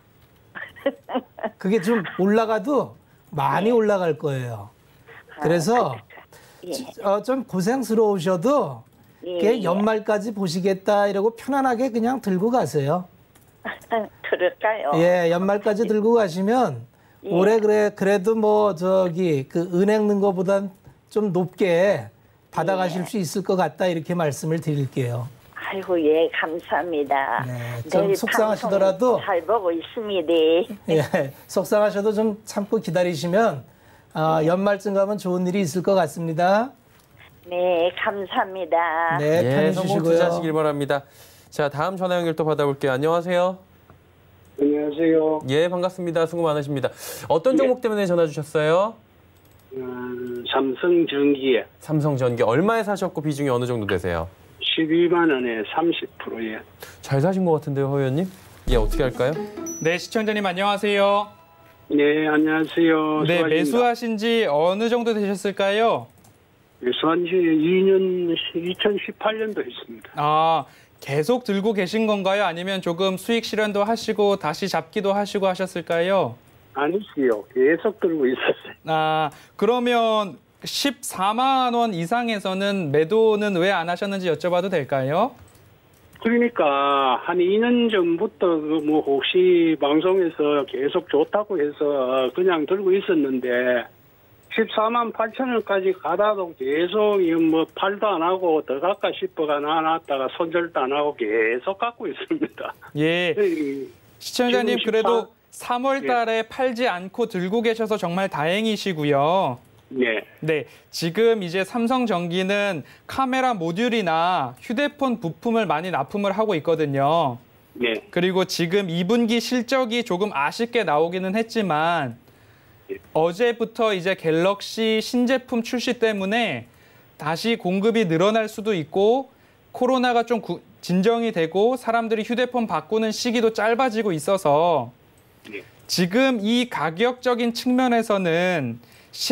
그게 좀 올라가도 많이 올라갈 거예요. 그래서 예. 어, 좀 고생스러우셔도 예. 연말까지 보시겠다 이러고 편안하게 그냥 들고 가세요. 그럴까요? 예, 연말까지 들고 가시면 예. 올해 그래 그래도 뭐 저기 그 은행 넣은 거보단 좀 높게 받아가실 예. 수 있을 것 같다 이렇게 말씀을 드릴게요. 아이고, 예, 감사합니다. 네, 좀 내일 속상하시더라도 방송 잘 보고 있습니다. 예, 속상하셔도 좀 참고 기다리시면 아, 연말쯤 가면 좋은 일이 있을 것 같습니다. 네, 감사합니다. 네, 예, 편히 성공 주시고요. 투자하시길 바랍니다. 자, 다음 전화 연결 또 받아볼게요. 안녕하세요. 안녕하세요. 예, 반갑습니다. 수고 많으십니다. 어떤 종목 때문에 전화 주셨어요? 음, 삼성전기에 삼성전기 얼마에 사셨고 비중이 어느 정도 되세요? 십이만 원에 삼십 퍼센트에. 잘 사신 것 같은데요, 허 의원님? 예, 어떻게 할까요? 네, 시청자님 안녕하세요. 네, 안녕하세요. 네, 수고하십니다. 매수하신 지 어느 정도 되셨을까요? 매수한 지 이 년, 이천십팔 년도 했습니다. 아, 계속 들고 계신 건가요? 아니면 조금 수익 실현도 하시고 다시 잡기도 하시고 하셨을까요? 아니지요. 계속 들고 있었어요. 아, 그러면 십사만 원 이상에서는 매도는 왜 안 하셨는지 여쭤봐도 될까요? 그러니까 한 이 년 전부터 그 뭐 혹시 방송에서 계속 좋다고 해서 그냥 들고 있었는데 십사만 팔천 원까지 가다도 계속 뭐 팔도 안 하고 더 갈까 싶어가 놔놨다가 손절도 안 하고 계속 갖고 있습니다. 예. 시청자님 지금 그래도 십사 삼월 달에 팔지 않고 들고 계셔서 정말 다행이시고요. 네. 네, 지금 이제 삼성전기는 카메라 모듈이나 휴대폰 부품을 많이 납품을 하고 있거든요. 네. 그리고 지금 이 분기 실적이 조금 아쉽게 나오기는 했지만 어제부터 이제 갤럭시 신제품 출시 때문에 다시 공급이 늘어날 수도 있고 코로나가 좀 구, 진정이 되고 사람들이 휴대폰 바꾸는 시기도 짧아지고 있어서 네. 지금 이 가격적인 측면에서는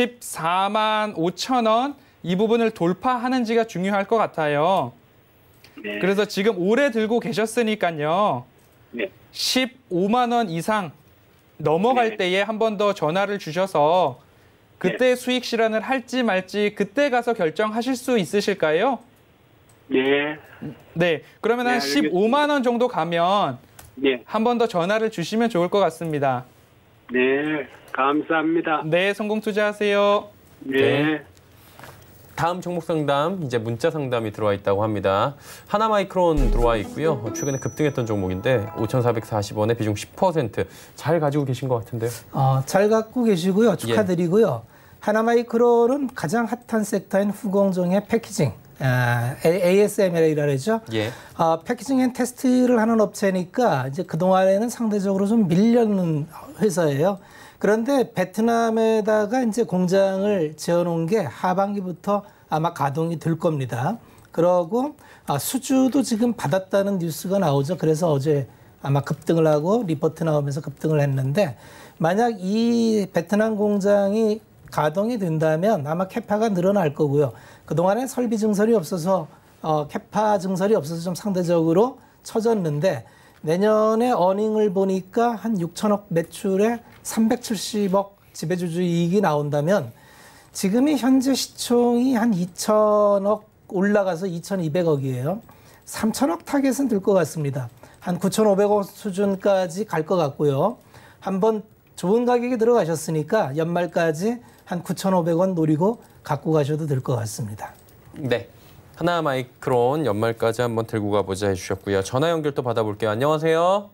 십사만 오천 원 이 부분을 돌파하는지가 중요할 것 같아요. 네. 그래서 지금 오래 들고 계셨으니까요. 네. 십오만 원 이상 넘어갈 네. 때에 한 번 더 전화를 주셔서 그때 네. 수익 실현을 할지 말지 그때 가서 결정하실 수 있으실까요? 네. 네. 그러면 네, 한 십오만 원 정도 가면 네. 한 번 더 전화를 주시면 좋을 것 같습니다. 네. 감사합니다. 네. 성공 투자하세요. 네. 네. 다음 종목 상담, 이제 문자 상담이 들어와 있다고 합니다. 하나마이크론 들어와 있고요. 최근에 급등했던 종목인데 오천사백사십 원에 비중 십 퍼센트 잘 가지고 계신 것 같은데요. 어, 잘 갖고 계시고요. 축하드리고요. 예. 하나마이크론은 가장 핫한 섹터인 후공정의 패키징, 에이에스엠엘이라 그러죠. 예. 어, 패키징 앤 테스트를 하는 업체니까 이제 그동안에는 상대적으로 좀 밀려는 회사예요. 그런데 베트남에다가 이제 공장을 지어놓은 게 하반기부터 아마 가동이 될 겁니다. 그러고 아, 수주도 지금 받았다는 뉴스가 나오죠. 그래서 어제 아마 급등을 하고 리포트 나오면서 급등을 했는데 만약 이 베트남 공장이 가동이 된다면 아마 캐파가 늘어날 거고요. 그동안에 설비 증설이 없어서 어, 캐파 증설이 없어서 좀 상대적으로 처졌는데 내년에 어닝을 보니까 한 육천억 매출에 삼백칠십억 지배주주 이익이 나온다면 지금이 현재 시총이 한 이천억 올라가서 이천이백억이에요. 삼천억 타겟은 될 것 같습니다. 한 구천오백억 수준까지 갈 것 같고요. 한번 좋은 가격에 들어가셨으니까 연말까지 한 구천오백 원 노리고 갖고 가셔도 될 것 같습니다. 네. 하나마이크론 연말까지 한번 들고 가보자 해주셨고요. 전화 연결 또 받아볼게요. 안녕하세요.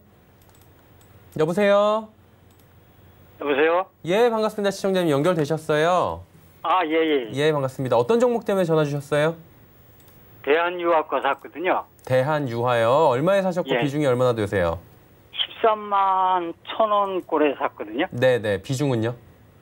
여보세요. 여보세요? 예, 반갑습니다. 시청자님 연결되셨어요. 아, 예, 예. 예, 반갑습니다. 어떤 종목 때문에 전화 주셨어요? 대한유화과 샀거든요. 대한유화요. 얼마에 사셨고 예. 비중이 얼마나 되세요? 십삼만 천 원 꼴에 샀거든요. 네네. 비중은요?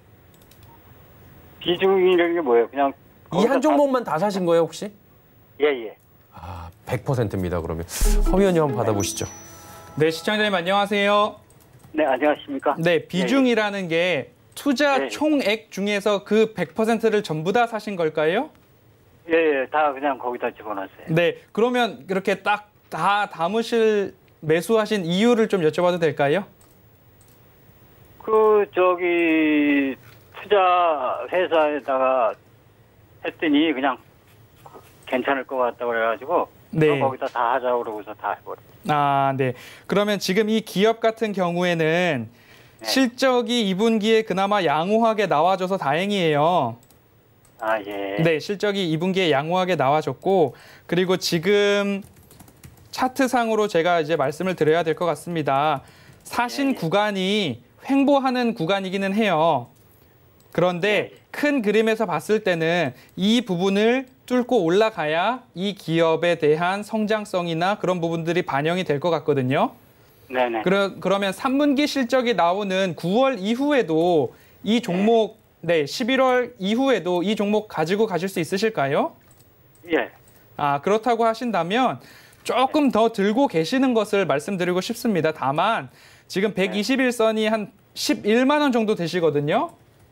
비중이라는 게 뭐예요? 그냥 이 한 종목만 다 사신 거예요, 혹시? 예, 예. 아, 백 퍼센트입니다, 그러면. 허 위원님 한번 받아보시죠. 네, 시청자님 안녕하세요. 네, 안녕하십니까? 네, 비중이라는 게 투자 네. 총액 중에서 그 백 퍼센트를 전부 다 사신 걸까요? 예, 예. 다 그냥 거기다 집어넣었어요. 네, 그러면 그렇게 딱 다 담으실 매수하신 이유를 좀 여쭤봐도 될까요? 그 저기 투자 회사에다가 했더니 그냥 괜찮을 것 같다 그래가지고 네. 거기다 다 하자고 그러고서 다 해버렸어요. 아, 네. 그러면 지금 이 기업 같은 경우에는 네. 실적이 이 분기에 그나마 양호하게 나와줘서 다행이에요. 아, 예. 네, 실적이 이 분기에 양호하게 나와줬고, 그리고 지금 차트상으로 제가 이제 말씀을 드려야 될 것 같습니다. 사신 예. 구간이 횡보하는 구간이기는 해요. 그런데 예. 큰 그림에서 봤을 때는 이 부분을 뚫고 올라가야 이 기업에 대한 성장성이나 그런 부분들이 반영이 될 것 같거든요. 네네. 그러, 그러면 삼 분기 실적이 나오는 구월 이후에도 이 종목, 네, 십일월 이후에도 이 종목 가지고 가실 수 있으실까요? 예. 아, 그렇다고 하신다면 조금 더 들고 계시는 것을 말씀드리고 싶습니다. 다만 지금 백이십일 선이 한 십일만 원 정도 되시거든요.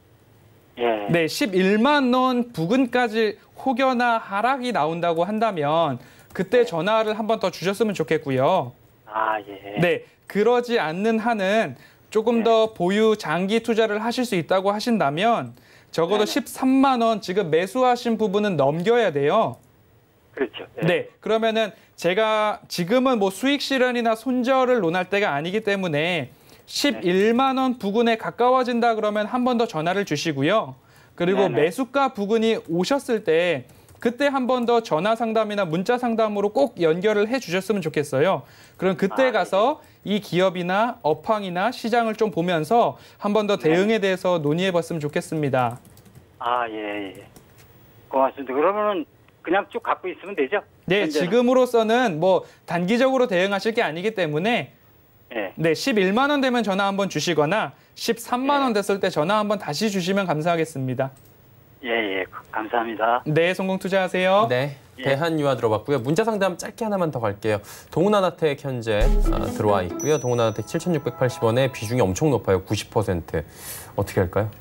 예. 네, 십일만 원 부근까지 혹여나 하락이 나온다고 한다면 그때 전화를 한 번 더 주셨으면 좋겠고요. 아, 예. 네, 그러지 않는 한은 조금 더 보유 장기 투자를 하실 수 있다고 하신다면 적어도 네네. 십삼만 원 지금 매수하신 부분은 넘겨야 돼요. 그렇죠. 예. 네, 그러면은 제가 지금은 뭐 수익 실현이나 손절을 논할 때가 아니기 때문에 십일만 원 부근에 가까워진다 그러면 한 번 더 전화를 주시고요. 그리고 네네. 매수가 부근이 오셨을 때 그때 한 번 더 전화 상담이나 문자 상담으로 꼭 연결을 해 주셨으면 좋겠어요. 그럼 그때 아, 가서 이 기업이나 업황이나 시장을 좀 보면서 한 번 더 대응에 대해서 논의해 봤으면 좋겠습니다. 아, 예, 예. 고맙습니다. 그러면은 그냥 쭉 갖고 있으면 되죠? 네, 현재는. 지금으로서는 뭐 단기적으로 대응하실 게 아니기 때문에 예. 네, 십일만 원 되면 전화 한번 주시거나 십삼만 원 됐을 때 전화 한번 다시 주시면 감사하겠습니다. 예, 예. 감사합니다. 네, 성공 투자하세요. 네. 예. 대한유화 들어봤고요. 문자 상담 짧게 하나만 더 갈게요. 동훈하나텍 현재 아, 들어와 있고요. 동훈하나텍 칠천육백팔십 원에 비중이 엄청 높아요. 구십 퍼센트. 어떻게 할까요?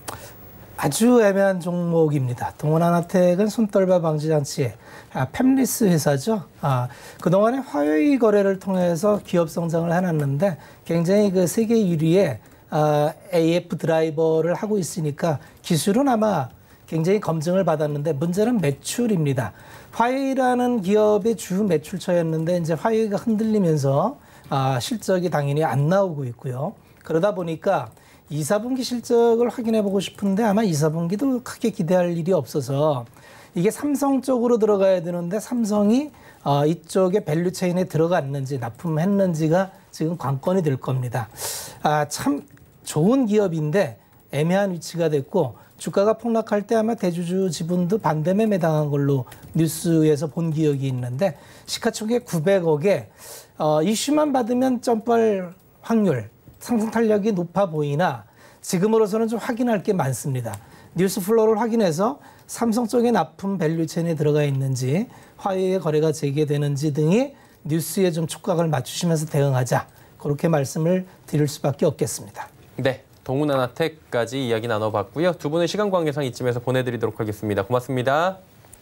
아주 애매한 종목입니다. 동원하나텍은 손떨바 방지 장치, 아, 팹리스 회사죠. 아, 그동안에 화웨이 거래를 통해서 기업 성장을 해놨는데 굉장히 그 세계 일 위의 아, 에이에프 드라이버를 하고 있으니까 기술은 아마 굉장히 검증을 받았는데 문제는 매출입니다. 화웨이라는 기업의 주 매출처였는데 이제 화웨이가 흔들리면서 아, 실적이 당연히 안 나오고 있고요. 그러다 보니까 이, 사분기 실적을 확인해 보고 싶은데 아마 이, 사분기도 크게 기대할 일이 없어서 이게 삼성 쪽으로 들어가야 되는데 삼성이 어, 이쪽에 밸류체인에 들어갔는지 납품했는지가 지금 관건이 될 겁니다. 아, 참 좋은 기업인데 애매한 위치가 됐고 주가가 폭락할 때 아마 대주주 지분도 반대매매 당한 걸로 뉴스에서 본 기억이 있는데 시가총액 구백억에 어, 이슈만 받으면 점프할 확률, 상승 탄력이 높아 보이나 지금으로서는 좀 확인할 게 많습니다. 뉴스 플로우를 확인해서 삼성 쪽에 납품 밸류체인에 들어가 있는지 화요일에 거래가 재개되는지 등이 뉴스에 좀 촉각을 맞추시면서 대응하자. 그렇게 말씀을 드릴 수밖에 없겠습니다. 네, 동훈하나텍까지 이야기 나눠봤고요. 두 분은 시간 관계상 이쯤에서 보내드리도록 하겠습니다. 고맙습니다.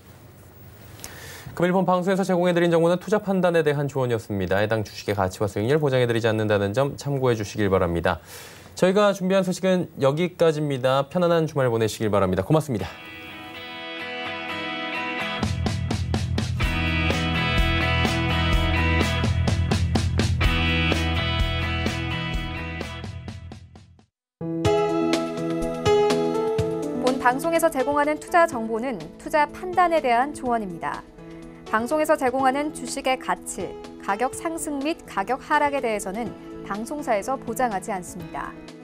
금일본 방송에서 제공해드린 정보는 투자 판단에 대한 조언이었습니다. 해당 주식의 가치와 수익률 보장해드리지 않는다는 점 참고해 주시길 바랍니다. 저희가 준비한 소식은 여기까지입니다. 편안한 주말 보내시길 바랍니다. 고맙습니다. 본 방송에서 제공하는 투자 정보는 투자 판단에 대한 조언입니다. 방송에서 제공하는 주식의 가치, 가격 상승 및 가격 하락에 대해서는 방송사에서 보장하지 않습니다.